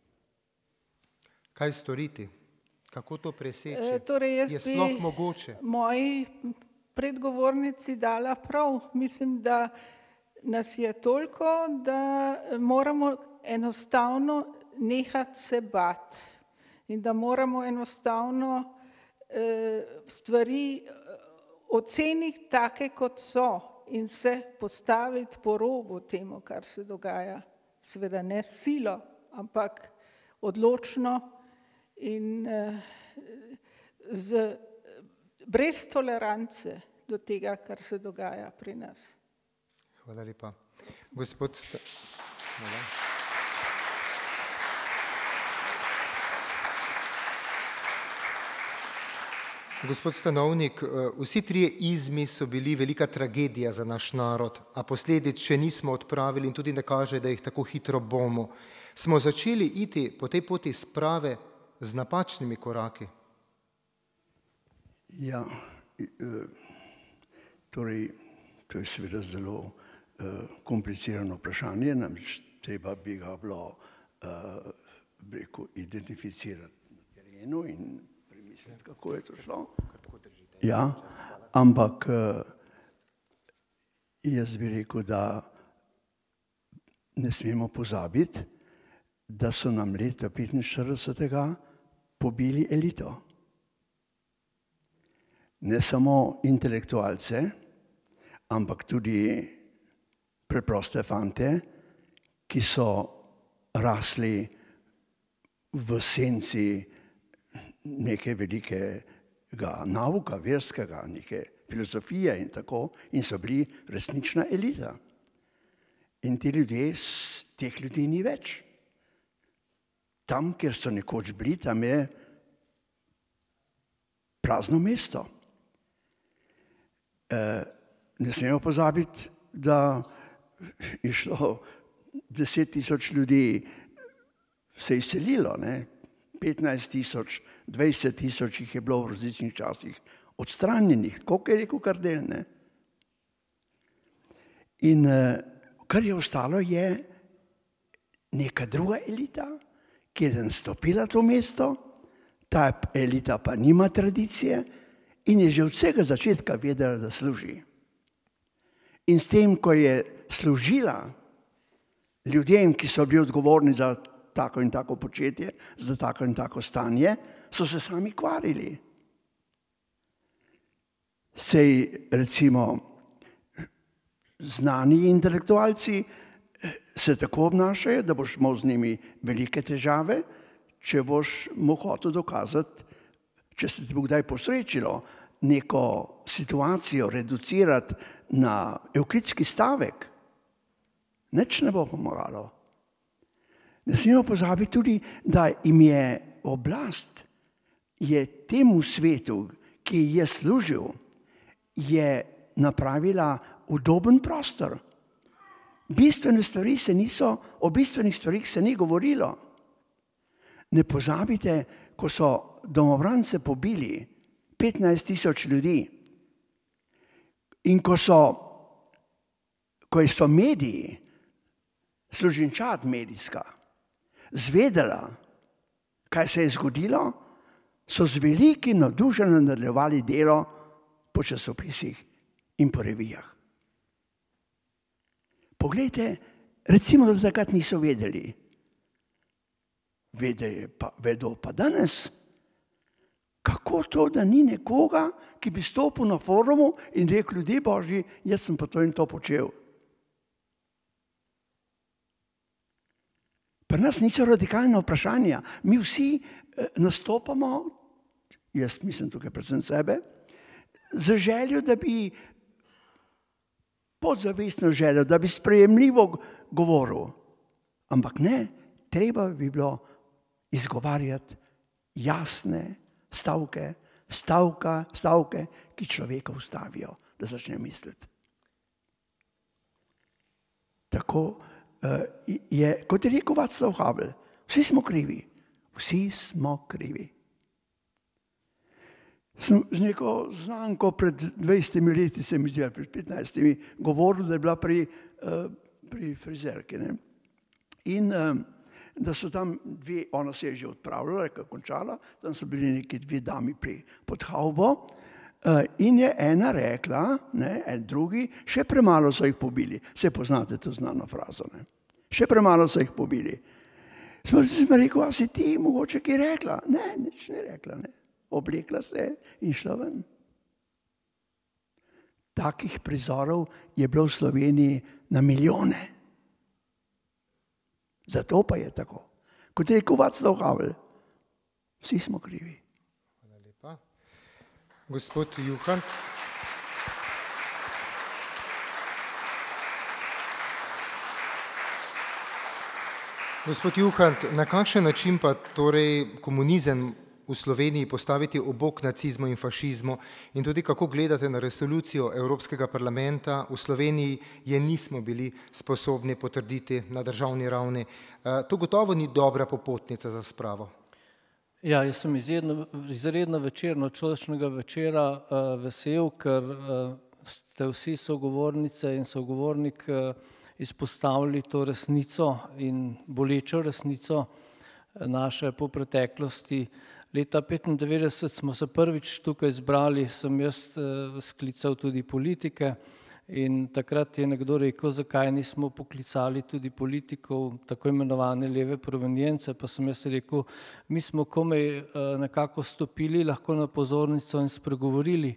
Kaj storiti? Kako to preseči? E, torej jaz je sploh mogoče? Moji predgovornici dala prav. Mislim, da nas je toliko, da moramo enostavno nehati se bati in da moramo enostavno eh, stvari oceniti take, kot so in se postaviti po robu temu, kar se dogaja. Seveda ne silo, ampak odločno in uh, z, brez tolerance do tega, kar se dogaja pri nas. Hvala lepa. Gospod Sta... Hvala. Gospod Stanovnik, vsi trije izmi so bili velika tragedija za naš narod, a posledic še nismo odpravili in tudi ne kaže, da jih tako hitro bomo. Smo začeli iti po tej poti sprave z napačnimi koraki? Ja, Torej, to je seveda zelo uh, komplicirano vprašanje, namreč treba bi ga bilo uh, rekel, identificirati na terenu in premisliti, kako je to šlo. Ja, ampak uh, jaz bi rekel, da ne smemo pozabiti, da so nam leta petinštiridesetega pobili elito. Ne samo intelektualce, ampak tudi preproste fante, ki so rasli v senci neke velikega nauka, verskega, neke filozofije in tako, in so bili resnična elita. In ti ljudje, teh ljudi ni več. Tam, kjer so nekoč bili, tam je prazno mesto. E, ne smemo pozabiti, da je šlo deset tisoč ljudi, se je izselilo, ne? petnajst tisoč, dvajset tisoč jih je bilo v različnih časih odstranjenih, koliko je rekel Kardelj, ne? In kar je ostalo, je neka druga elita, ki je nastopila to mesto, ta elita pa nima tradicije in je že od vsega začetka vedela, da služi. In s tem, ko je služila ljudem, ki so bili odgovorni za tako in tako početje, za tako in tako stanje, so se sami kvarili. Sej, recimo, znani intelektualci se tako obnašajo, da boš imel z njimi velike težave, če boš mu hotel dokazati, če se ti bo kdaj posrečilo neko situacijo reducirati na evklidski stavek. Nič ne bo pomagalo. Ne smemo pozabiti tudi, da jim je oblast, je temu svetu, ki je služil, je napravila udoben prostor. Bistvene stvari se niso, o bistvenih stvarih se ni govorilo. Ne pozabite, ko so domobrance pobili petnajst tisoč ljudi in ko so, ko so mediji, služinčad medijska, zvedela, kaj se je zgodilo, so z velikim navdušenjem nadaljevali delo po časopisih in po revijah. Poglejte, recimo, da takrat niso vedeli. Pa, vedo pa danes, kako to, da ni nekoga, ki bi stopil na forumu in rekel, ljudje božji, jaz sem pa to in to počel. Pri nas niso radikalna vprašanja. Mi vsi eh, nastopamo, jaz mislim tukaj predvsem sebe, za željo, da bi podzavestno željo, da bi sprejemljivo govoril. Ampak ne, treba bi bilo izgovarjati jasne stavke, stavka, stavke, ki človeka ustavijo, da začne misliti. Tako je, kot je rekel Václav Havel, vsi smo krivi, vsi smo krivi. Sem z neko znanko pred dvajsetimi leti, se mi zdi, pred petnajstimi, govoril, da je bila pri, pri frizerki. Ne? In da so tam dve, ona se je že odpravljala, ko je končala, tam so bili neki dve dami pri pod havbo in je ena rekla, ne, en drugi, še premalo so jih pobili. Se poznate to znano frazo, ne? Še premalo so jih pobili. Smo si rekel, a si ti mogoče kaj rekla? Ne, nič ne rekla, ne. Oblekla se in šla ven. Takih prizorov je bilo v Sloveniji na milijone. Zato pa je tako. Kot je rekel Václav Havel, vsi smo krivi. Hvala lepa. Gospod Juhant. Gospod Juhant, na kakšen način pa torej komunizem v Sloveniji postaviti obok nacizmu in fašizmu in tudi kako gledate na resolucijo Evropskega parlamenta, v Sloveniji je nismo bili sposobni potrditi na državni ravni. To gotovo ni dobra popotnica za spravo. Ja, jaz sem izredno, izredno večerno, čudešnega večera uh, vesel, ker uh, ste vsi sogovornice in sogovornik izpostavili to resnico in bolečo resnico naše po preteklosti. Leta petindevetdeset smo se prvič tukaj zbrali, sem jaz sklical tudi politike in takrat je nekdo rekel, zakaj nismo poklicali tudi politikov, tako imenovane leve provenience, pa sem jaz rekel, mi smo komaj nekako stopili lahko na pozornico in spregovorili.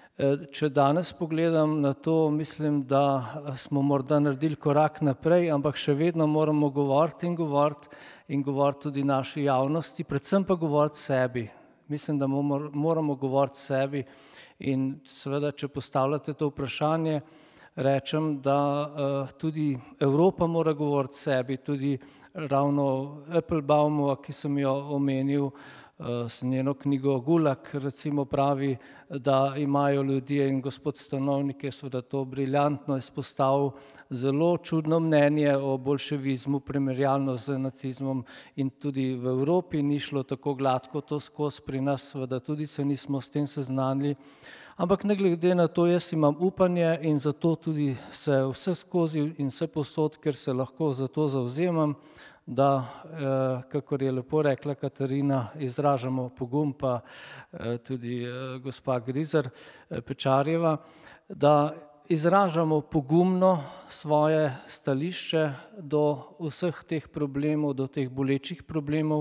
Če danes pogledam na to, mislim, da smo morda naredili korak naprej, ampak še vedno moramo govoriti in govoriti in govoriti tudi naši javnosti, predvsem pa govoriti sebi. Mislim, da moramo govoriti sebi in seveda, če postavljate to vprašanje, rečem, da tudi Evropa mora govoriti sebi, tudi ravno Applebaumova, ki sem jo omenil, s njeno knjigo Gulag, recimo pravi, da imajo ljudje in gospod Stanovnik je seveda to briljantno izpostavil, zelo čudno mnenje o bolševizmu, primerjalno z nacizmom in tudi v Evropi ni šlo tako gladko to skozi, pri nas seveda tudi se nismo s tem seznanili, ampak ne glede na to, jaz imam upanje in zato tudi se vse skozi in vse posod, ker se lahko za to zavzemam, da, kakor je lepo rekla Katarina, izražamo pogum, pa tudi gospa Grizer Pečarjeva, da izražamo pogumno svoje stališče do vseh teh problemov, do teh bolečih problemov,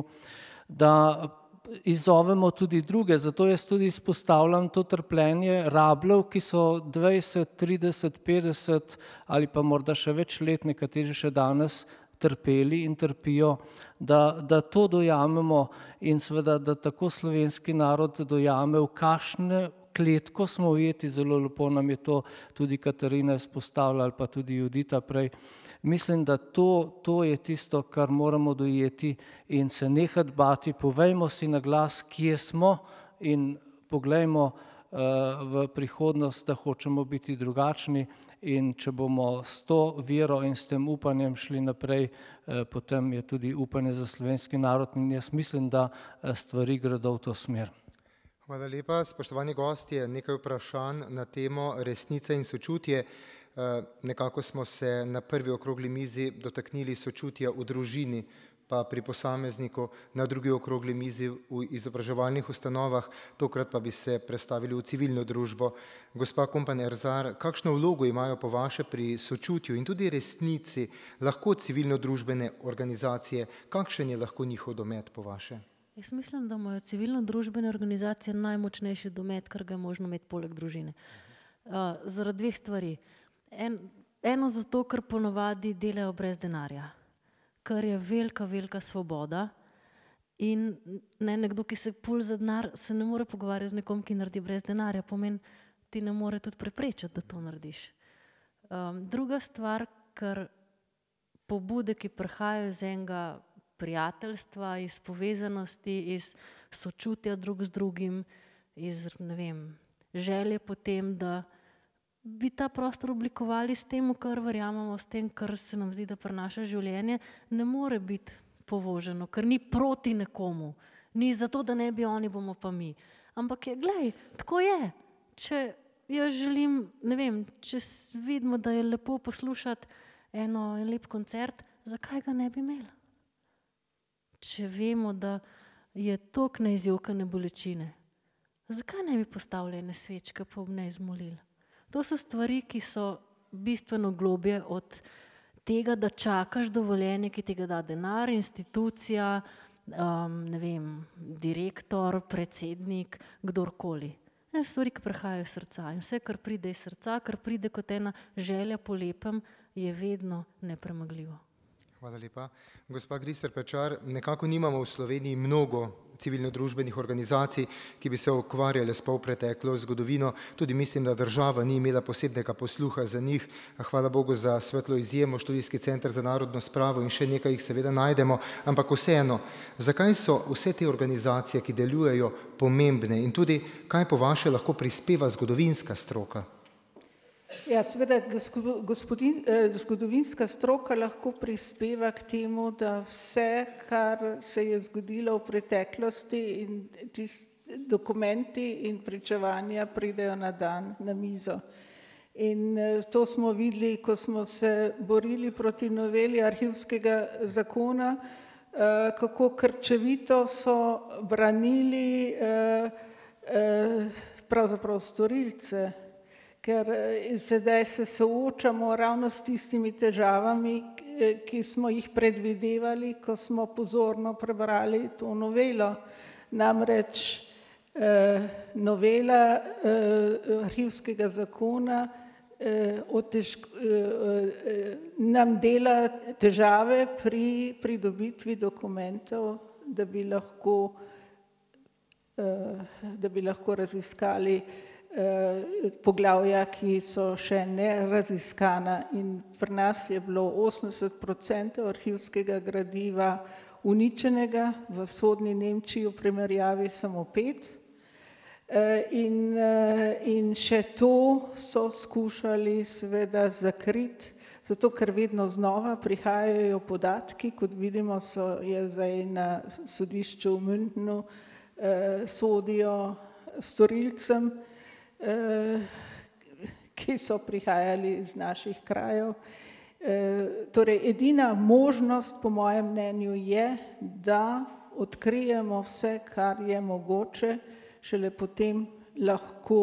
da izzovemo tudi druge, zato jaz tudi izpostavljam to trpljenje rabljev, ki so dvajset, trideset, petdeset ali pa morda še več let, nekateri še danes trpeli in trpijo, da, da to dojamemo in seveda, da tako slovenski narod dojame, v kakšne kletko smo ujeti, zelo lepo nam je to tudi Katarina izpostavila ali pa tudi Judita prej. Mislim, da to, to je tisto, kar moramo dojeti in se nehati bati, povejmo si na glas, kje smo in poglejmo v prihodnost, da hočemo biti drugačni in če bomo s to vero in s tem upanjem šli naprej, potem je tudi upanje za slovenski narod in jaz mislim, da stvari gredo v to smer. Hvala lepa. Spoštovani gostje, nekaj vprašanj na temo resnice in sočutje. Nekako smo se na prvi okrogli mizi dotaknili sočutja v družini, pa pri posamezniku, na drugi okrogli mizi v izobraževalnih ustanovah, tokrat pa bi se predstavili v civilno družbo. Gospa Kompan Erzar, kakšno vlogo imajo po vaše pri sočutju in tudi resnici lahko civilno-družbene organizacije? Kakšen je lahko njihov domet po vaše? Jaz mislim, da imajo civilno-družbene organizacije najmočnejši domet, kar ga je možno imeti poleg družine. Uh, zaradi dveh stvari. En, eno zato, ker ponovadi delajo brez denarja, kar je velika, velika svoboda in ne, nekdo, ki se pul za denar, se ne more pogovarjati z nekom, ki naredi brez denarja, pomeni, ti ne more tudi preprečiti, da to narediš. Um, druga stvar, ker pobude, ki prihajajo iz enega prijateljstva, iz povezanosti, iz sočutja drug z drugim, iz, ne vem, želje po tem, da bi ta prostor oblikovali s tem, kar verjamemo, s tem, kar se nam zdi, da prinaša življenje, ne more biti povoženo, ker ni proti nekomu, ni zato, da ne bi oni, bomo pa mi. Ampak je, glej, tako je. Če jaz želim, ne vem, če vidimo, da je lepo poslušati eno, en lep koncert, zakaj ga ne bi imeli? Če vemo, da je toliko neizjokane bolečine, zakaj ne bi postavili ene svečke, pa ob ne izmolili? To so stvari, ki so bistveno globje od tega, da čakaš dovoljenje, ki ti ga da denar, institucija, um, ne vem, direktor, predsednik, kdorkoli. Ne, stvari, ki prihajajo iz srca in vse, kar pride iz srca, kar pride kot ena želja po lepem, je vedno nepremagljivo. Hvala lepa. Gospa Griser Pečar, nekako nimamo v Sloveniji mnogo civilno-družbenih organizacij, ki bi se ukvarjale s polpreteklo zgodovino. Tudi mislim, da država ni imela posebnega posluha za njih. Hvala Bogu za svetlo izjemo, Študijski center za narodno spravo in še nekaj jih seveda najdemo. Ampak vseeno, zakaj so vse te organizacije, ki delujejo, pomembne in tudi kaj po vaše lahko prispeva zgodovinska stroka? Ja, seveda gospodin, eh, zgodovinska stroka lahko prispeva k temu, da vse, kar se je zgodilo v preteklosti in tisti dokumenti in pričevanja pridejo na dan, na mizo. In to smo videli, ko smo se borili proti noveli arhivskega zakona, kako krčevito so branili pravzaprav storilce, ker sedaj se soočamo ravno s tistimi težavami, ki smo jih predvidevali, ko smo pozorno prebrali to novelo. Namreč novela arhivskega zakona nam dela težave pri pridobitvi dokumentov, da bi lahko, da bi lahko raziskali poglavja, ki so še ne raziskana. In pri nas je bilo osemdeset procentov arhivskega gradiva uničenega, v vzhodni Nemčiji v primerjavi samo pet. In, in še to so skušali seveda zakriti, zato ker vedno znova prihajajo podatki, kot vidimo, so je zdaj na sodišču v Münchnu, sodijo storilcem, ki so prihajali iz naših krajev. Torej, edina možnost, po mojem mnenju, je, da odkrijemo vse, kar je mogoče, šele potem lahko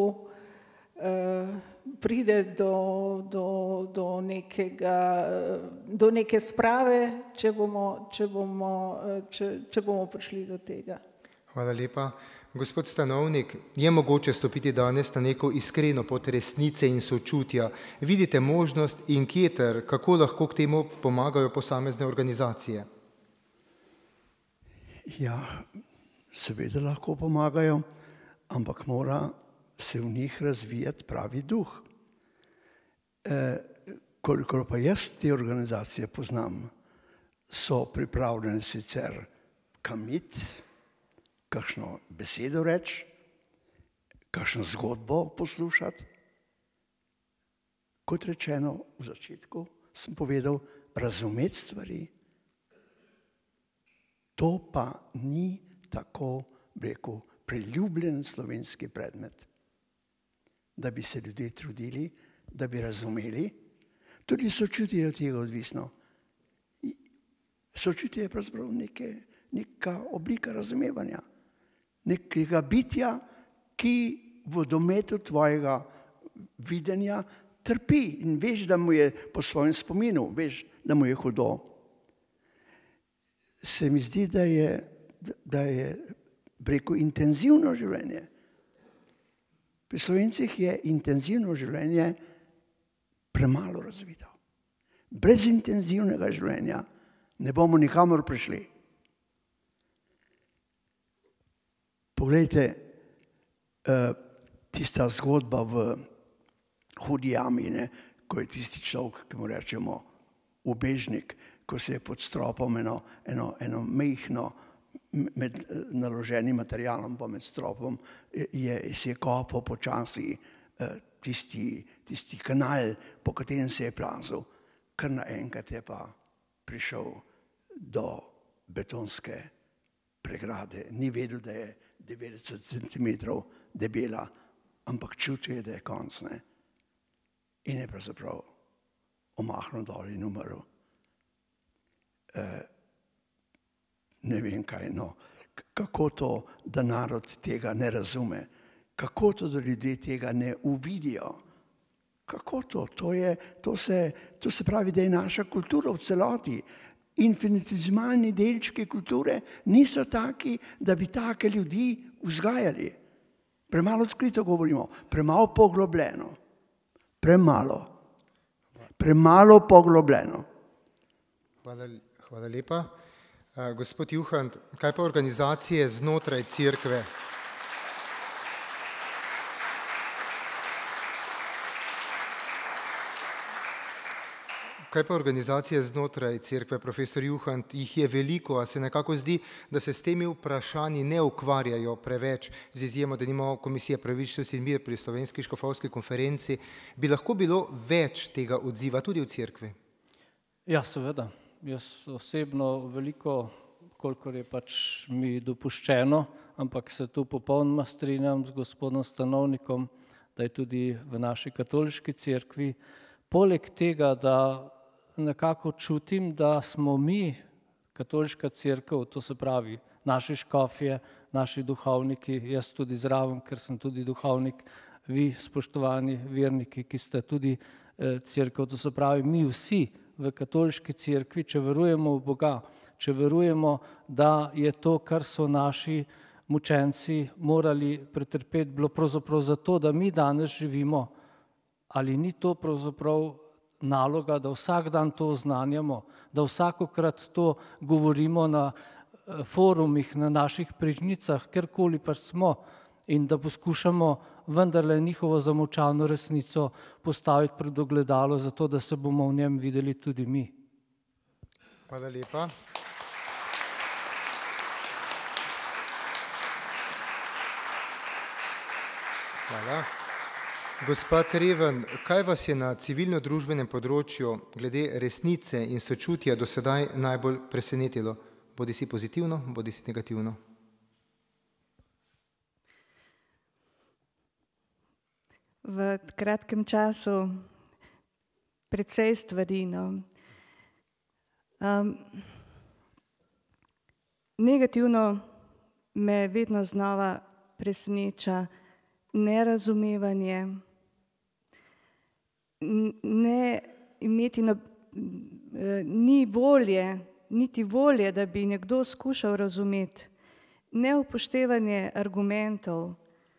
pride do, do, do, nekega, do neke sprave, če bomo, če bomo, če, če bomo prišli do tega. Hvala lepa. Gospod Stanovnik, je mogoče stopiti danes na neko iskreno pot resnice in sočutja? Vidite možnost in kje ter kako lahko k temu pomagajo posamezne organizacije? Ja, seveda lahko pomagajo, ampak mora se v njih razvijati pravi duh. E, kolikor pa jaz te organizacije poznam, so pripravljene sicer kamit, kakšno besedo reči, kakšno zgodbo poslušati. Kot rečeno v začetku, sem povedal, razumeti stvari. To pa ni tako, rekel, priljubljen slovenski predmet, da bi se ljudje trudili, da bi razumeli. Tudi sočutje je od tega odvisno. Sočutje je pravzaprav neke, neka oblika razumevanja, nekega bitja, ki v dometu tvojega videnja trpi in veš, da mu je po svojem spominu, veš, da mu je hudo. Se mi zdi, da je, da je preko intenzivno življenje. Pri Slovencih je intenzivno življenje premalo razvito. Brez intenzivnega življenja ne bomo nikamor prišli. Poglejte, tista zgodba v Hudi jami, ne, ko je tisti človek, ki mu rečemo ubežnik, ko se je pod stropom eno, eno, eno mehno med naloženim materialom pa med stropom je, se je kopal počasi tisti, tisti kanal, po katerem se je plazil, kar naenkrat je pa prišel do betonske pregrade. Ni vedel, da je devetdeset centimetrov debela, ampak čutil je, da je konc, ne. In je pravzaprav omahnil dol in umrl. Uh, ne vem kaj, no, kako to, da narod tega ne razume, kako to, da ljudje tega ne uvidijo, kako to, to, je, to, se, to se pravi, da je naša kultura v celoti, infinitesimalni delčki kulture niso taki, da bi take ljudi vzgajali. Premalo odkrito govorimo, premalo poglobljeno, premalo, premalo poglobljeno. Hvala, hvala lepa. Gospod Juhant, kaj pa organizacije znotraj cerkve? Kaj pa organizacije znotraj cerkve, profesor Juhant, jih je veliko, a se nekako zdi, da se s temi vprašanji ne ukvarjajo preveč, z izjemo, da nimamo Komisije pravičnosti in mir pri Slovenski škofovski konferenci. Bi lahko bilo več tega odziva tudi v cerkvi? Ja, seveda. Jaz osebno veliko, kolikor je pač mi dopuščeno, ampak se tu popolnoma strinjam z gospodom Stanovnikom, da je tudi v naši katoliški cerkvi. Poleg tega, da nekako čutim, da smo mi, katoliška cerkev, to se pravi naši škofje, naši duhovniki, jaz tudi zraven, ker sem tudi duhovnik, vi, spoštovani verniki, ki ste tudi cerkev, to se pravi mi vsi v katoliški cerkvi, če verujemo v Boga, če verujemo, da je to, kar so naši mučenci morali pretrpeti, bilo pravzaprav zato, da mi danes živimo, ali ni to pravzaprav naloga, da vsak dan to oznanjamo, da vsakokrat to govorimo na forumih, na naših prižnicah, kjerkoli pa smo, in da poskušamo vendarle njihovo zamolčano resnico postaviti pred ogledalo, zato da se bomo v njem videli tudi mi. Hvala lepa. Hvala. Gospa Treven, kaj vas je na civilno-družbenem področju glede resnice in sočutja do sedaj najbolj presenetilo? Bodi si pozitivno, bodi si negativno. V kratkem času precej stvari. No. Um, negativno me vedno znova preseneča nerazumevanje, ne imeti na, ni volje, niti volje, da bi nekdo skušal razumeti, neupoštevanje argumentov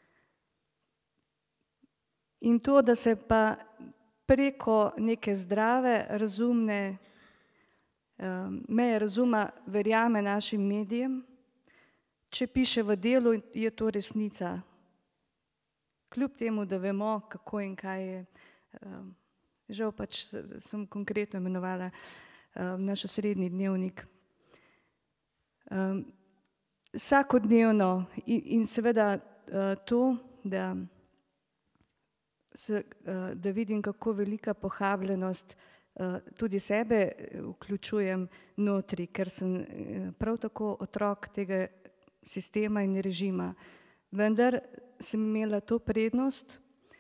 in to, da se pa preko neke zdrave, razumne meje razuma verjame našim medijem, če piše v Delu, je to resnica. Kljub temu, da vemo, kako in kaj je, žal pač sem konkretno imenovala naš osrednji dnevnik. Vsakodnevno in, in seveda to, da, se, da vidim, kako velika pohabljenost tudi sebe vključujem notri, ker sem prav tako otrok tega sistema in režima. Vendar sem imela to prednost,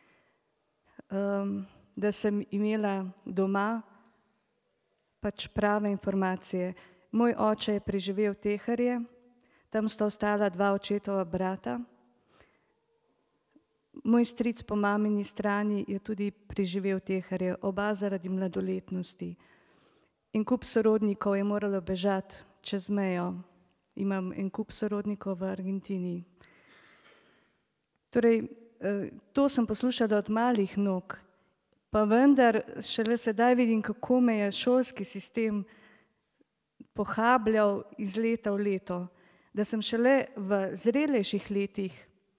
da sem imela doma pač prave informacije. Moj oče je preživel Teharje, tam sta ostala dva očetova brata. Moj stric po mamini strani je tudi preživel Teharje, oba zaradi mladoletnosti. En kup sorodnikov je moralo bežati čez mejo. Imam en kup sorodnikov v Argentini. Torej, to sem poslušala od malih nog, pa vendar šele sedaj vidim, kako me je šolski sistem pohabljal iz leta v leto, da sem šele v zrelejših letih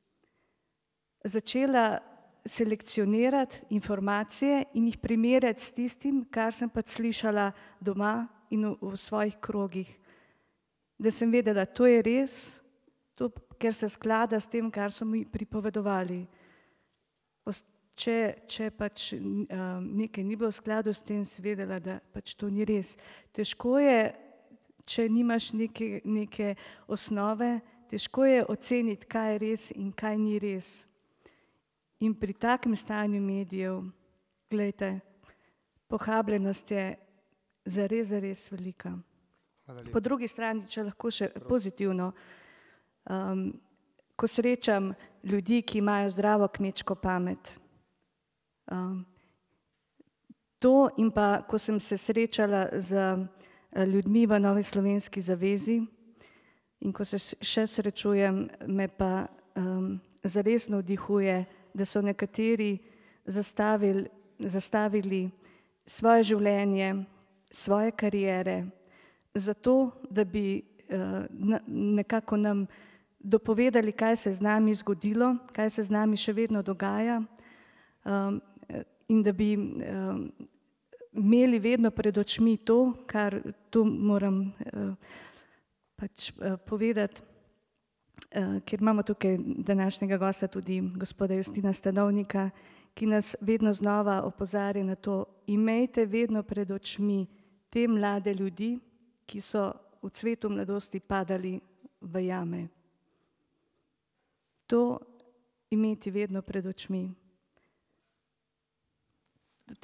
začela selekcionirati informacije in jih primerjati s tistim, kar sem pa slišala doma in v, v svojih krogih. Da sem vedela, to je res, to, ker se sklada s tem, kar so mi pripovedovali. Če, če pač nekaj ni bilo v skladu s tem, si vedela, da pač to ni res. Težko je, če nimaš neke, neke osnove, težko je oceniti, kaj je res in kaj ni res. In pri takem stanju medijev, glejte, pohabljenost je zares, zares velika. Po drugi strani, če lahko še pozitivno, um, ko srečam ljudi, ki imajo zdravo kmečko pamet, um, to in pa, ko sem se srečala z ljudmi v Novi slovenski zavezi in ko se še srečujem, me pa um, zares navdihuje, da so nekateri zastavili, zastavili svoje življenje, svoje kariere, zato, da bi uh, nekako nam dopovedali, kaj se je z nami zgodilo, kaj se z nami še vedno dogaja um, in da bi um, imeli vedno pred očmi to, kar tu moram uh, pač uh, povedati, uh, ker imamo tukaj današnjega gosta tudi gospoda Justina Stanovnika, ki nas vedno znova opozarja na to, imejte vedno pred očmi te mlade ljudi, ki so v cvetu mladosti padali v jame. To imeti vedno pred očmi.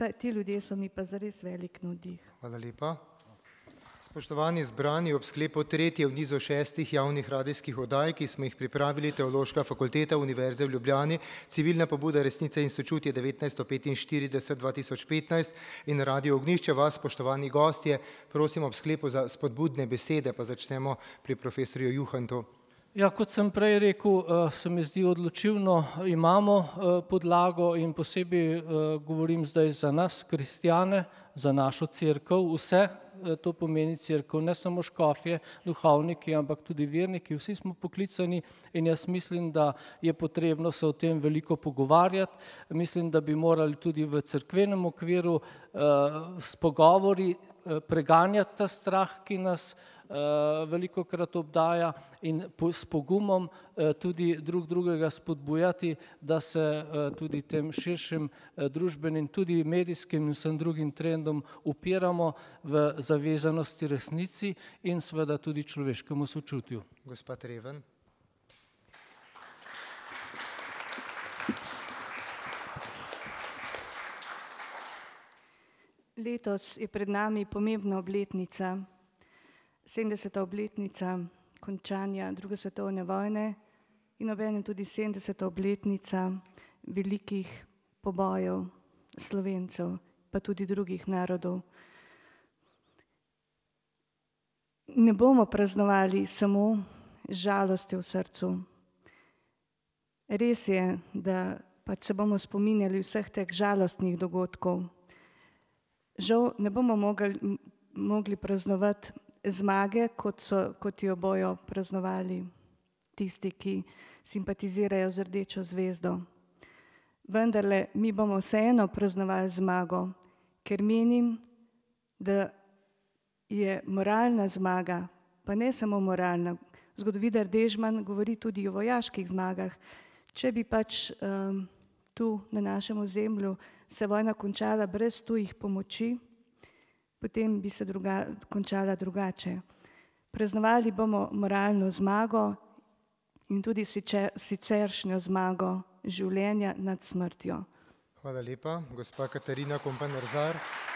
ta, ti ljudje so mi pa zares velik navdih. Hvala lepa. Spoštovani zbrani, ob sklepu tretje v nizu šestih javnih radijskih oddaj, ki smo jih pripravili Teološka fakulteta Univerze v Ljubljani, Civilna pobuda Resnice in sočutje devetnajststo petinštirideset dva tisoč petnajst in Radio Ognjišče, vas, spoštovani gostje, prosim ob sklepu za spodbudne besede, pa začnemo pri profesorju Juhantu. Ja, kot sem prej rekel, se mi zdi odločilno, imamo podlago in posebej govorim zdaj za nas, kristjane, za našo cerkev, vse, to pomeni cerkev, ne samo škofje, duhovniki, ampak tudi verniki, vsi smo poklicani in jaz mislim, da je potrebno se o tem veliko pogovarjati. Mislim, da bi morali tudi v cerkvenem okviru s pogovori preganjati ta strah, ki nas veliko krat obdaja in s pogumom tudi drug drugega spodbujati, da se tudi tem širšim družbenim, tudi medijskim in vsem drugim trendom upiramo v zavezanosti resnici in seveda tudi človeškemu sočutju. Gospod Reven. Letos je pred nami pomembna obletnica, sedemdeseta obletnica končanja druge svetovne vojne in obenem tudi sedemdeseta obletnica velikih pobojev Slovencev, pa tudi drugih narodov. Ne bomo praznovali samo z žalostjo v srcu. Res je, da pač se bomo spominjali vseh teh žalostnih dogodkov. Žal ne bomo mogli, mogli praznovati zmage, kot, so, kot jo bojo praznovali tisti, ki simpatizirajo z Rdečo zvezdo. Vendarle, mi bomo vseeno praznovali zmago, ker menim, da je moralna zmaga, pa ne samo moralna, zgodovinar Dežman govori tudi o vojaških zmagah. Če bi pač um, tu na našem ozemlju se vojna končala brez tujih pomoči, potem bi se druga, končala drugače. Praznovali bomo moralno zmago in tudi sicer, siceršnjo zmago življenja nad smrtjo. Hvala lepa. Gospa Katarina Kompan-Erzar.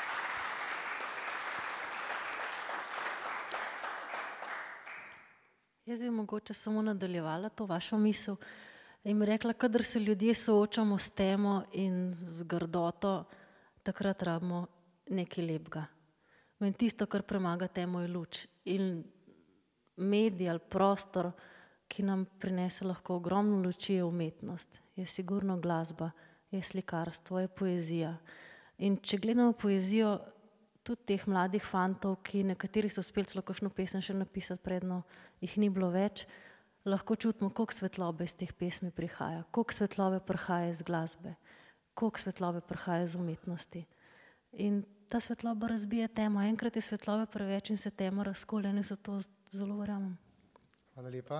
Jaz bi mogoče samo nadaljevala to vašo misel in mi rekla, kadar se ljudje soočamo s temo in z grdoto, takrat rabimo nekaj lepega. In tisto, kar premaga temo, je luč. In medij ali prostor, ki nam prinese lahko ogromno luči, je umetnost, je sigurno glasba, je slikarstvo, je poezija. In če gledamo poezijo tudi teh mladih fantov, ki nekateri so uspeli celo kakšno pesem še napisati, predno jih ni bilo več, lahko čutimo, koliko svetlobe iz teh pesmi prihaja, koliko svetlobe prihaja iz glasbe, koliko svetlobe prihaja iz umetnosti. In ta svetloba razbije temo. Enkrat je svetlobe preveč in se tema razkolje in zato zelo verjamem. Hvala lepa.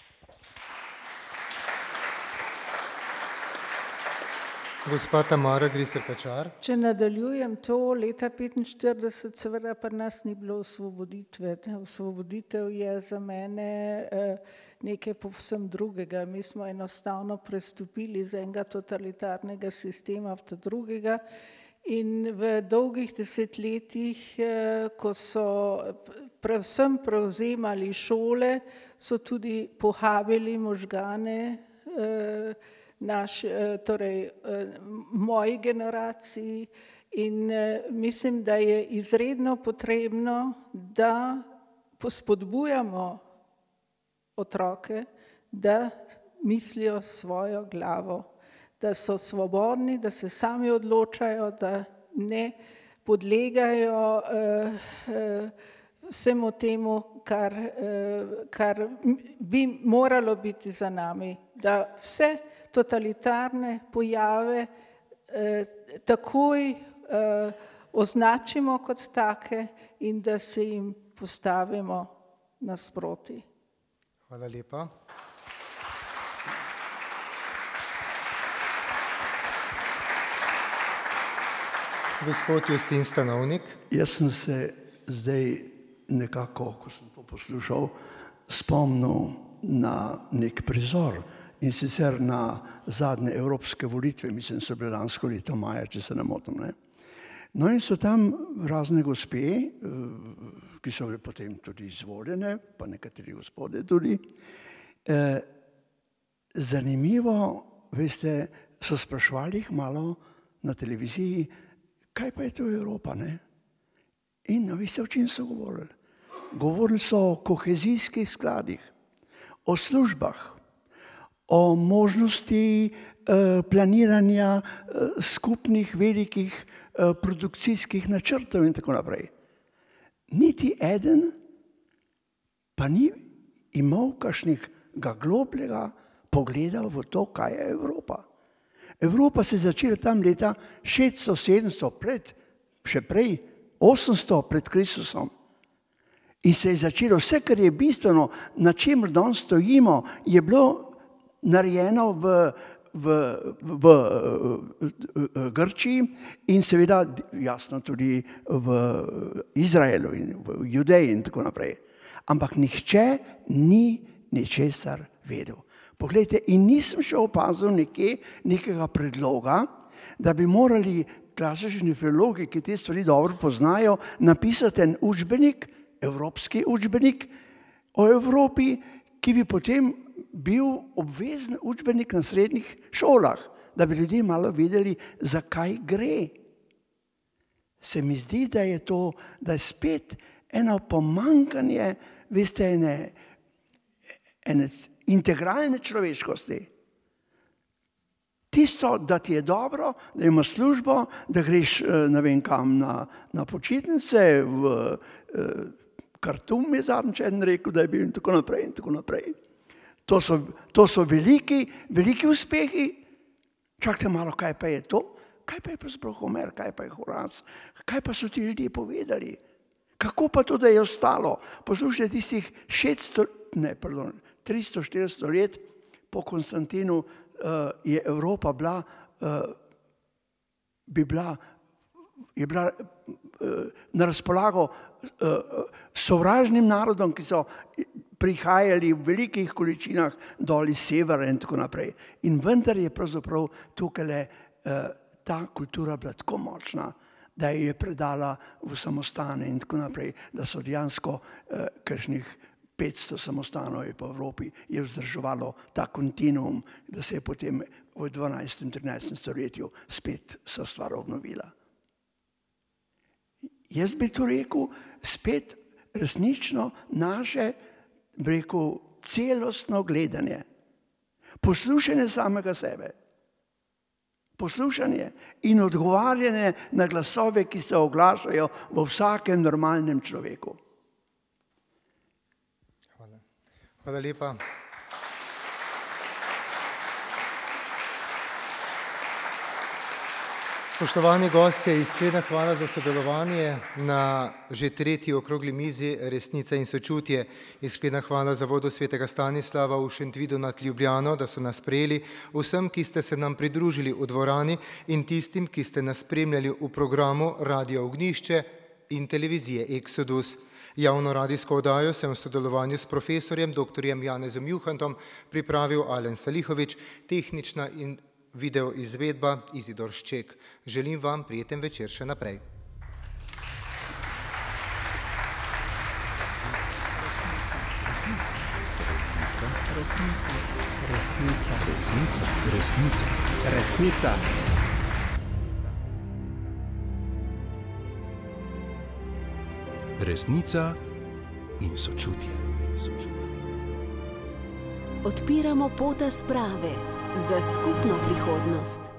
Gospa Tamara Grister-Pečar. Če nadaljujem to, leta petinštirideset seveda pri nas ni bilo osvoboditve. Osvoboditev je za mene nekaj povsem drugega. Mi smo enostavno prestopili iz enega totalitarnega sistema v ta drugega. In v dolgih desetletjih, ko so predvsem prevzemali šole, so tudi pohabili možgane naš, torej moji generaciji in mislim, da je izredno potrebno, da spodbujamo otroke, da mislijo svojo glavo, da so svobodni, da se sami odločajo, da ne podlegajo uh, uh, vsemu temu, kar, uh, kar bi moralo biti za nami, da vse totalitarne pojave uh, takoj uh, označimo kot take in da se jim postavimo nasproti. Hvala lepa. Gospod Justin Stanovnik. Jaz sem se zdaj nekako, ko sem to poslušal, spomnil na nek prizor in sicer na zadnje evropske volitve, mislim, so bile lansko leto maja, če se ne motim, ne? No in so tam razne gospe, ki so bile potem tudi izvoljene, pa nekateri gospode tudi. Zanimivo, veste, so sprašvali jih malo na televiziji, kaj pa je to Evropa, ne? In veste, o čem so govorili? Govorili so o kohezijskih skladih, o službah, o možnosti planiranja skupnih velikih produkcijskih načrtov in tako naprej. Niti eden pa ni imel kakšnega globljega pogleda v to, kaj je Evropa. Evropa se je začela tam leta šeststo, sedemsto, pred, še prej, osemsto pred Kristusom. In se je začelo vse, kar je bistveno, na čemer danes stojimo, je bilo narejeno v, v, v, v Grčiji in seveda jasno tudi v Izraelu in v Judeji in tako naprej. Ampak nihče ni ničesar vedel. Poglejte, in nisem še opazil nekje nekega predloga, da bi morali klasični filologi, ki te stvari dobro poznajo, napisati en učbenik, evropski učbenik o Evropi, ki bi potem bil obvezen učbenik na srednjih šolah, da bi ljudje malo vedeli, zakaj gre. Se mi zdi, da je to, da je spet eno pomanjkanje, veste, ene, ene integralne človeškosti. Tisto, da ti je dobro, da imaš službo, da greš ne vem kam na, na počitnice, v eh, Kartum je zadnjič eden rekel, da je bil in tako naprej in tako naprej. To so, to so veliki, veliki uspehi. Čakajte malo, kaj pa je to? Kaj pa je pravzaprav Homer, kaj pa je Horac? Kaj pa so ti ljudje povedali? Kako pa to, da je ostalo? Poslušajte, tistih šeststo, ne, pardon, tristo, štiristo let po Konstantinu uh, je Evropa bila, uh, bi bila, je bila uh, na razpolago uh, sovražnim narodom, ki so prihajali v velikih količinah dol iz severa in tako naprej. In vendar je pravzaprav tukaj uh, ta kultura bila tako močna, da je predala v samostane in tako naprej, da so dejansko uh, kakšnih petsto samostanov po Evropi je vzdrževalo ta kontinuum, da se je potem v dvanajstem, trinajstem stoletju spet so stvar obnovila. Jaz bi to rekel, spet resnično naše, bi rekel, celostno gledanje, poslušanje samega sebe, poslušanje in odgovarjanje na glasove, ki se oglašajo v vsakem normalnem človeku. Hvala lepa. Spoštovani gostje, iskrena hvala za sodelovanje na že tretji okrogli mizi Resnica in sočutje. Iskrena hvala Zavodu svetega Stanislava v Šentvidu nad Ljubljano, da so nas sprejeli, vsem, ki ste se nam pridružili v dvorani in tistim, ki ste nas spremljali v programu Radio Ognjišče in televizije Exodus. Javno radijsko oddajo sem v sodelovanju s profesorjem doktorjem Janezom Juhantom pripravil Alen Salihovič, tehnična in video izvedba Izidor Šček. Želim vam prijeten večer še naprej. Resnica, resnica, resnica, resnica, resnica. Resnica in sočutje. Odpiramo pota sprave za skupno prihodnost.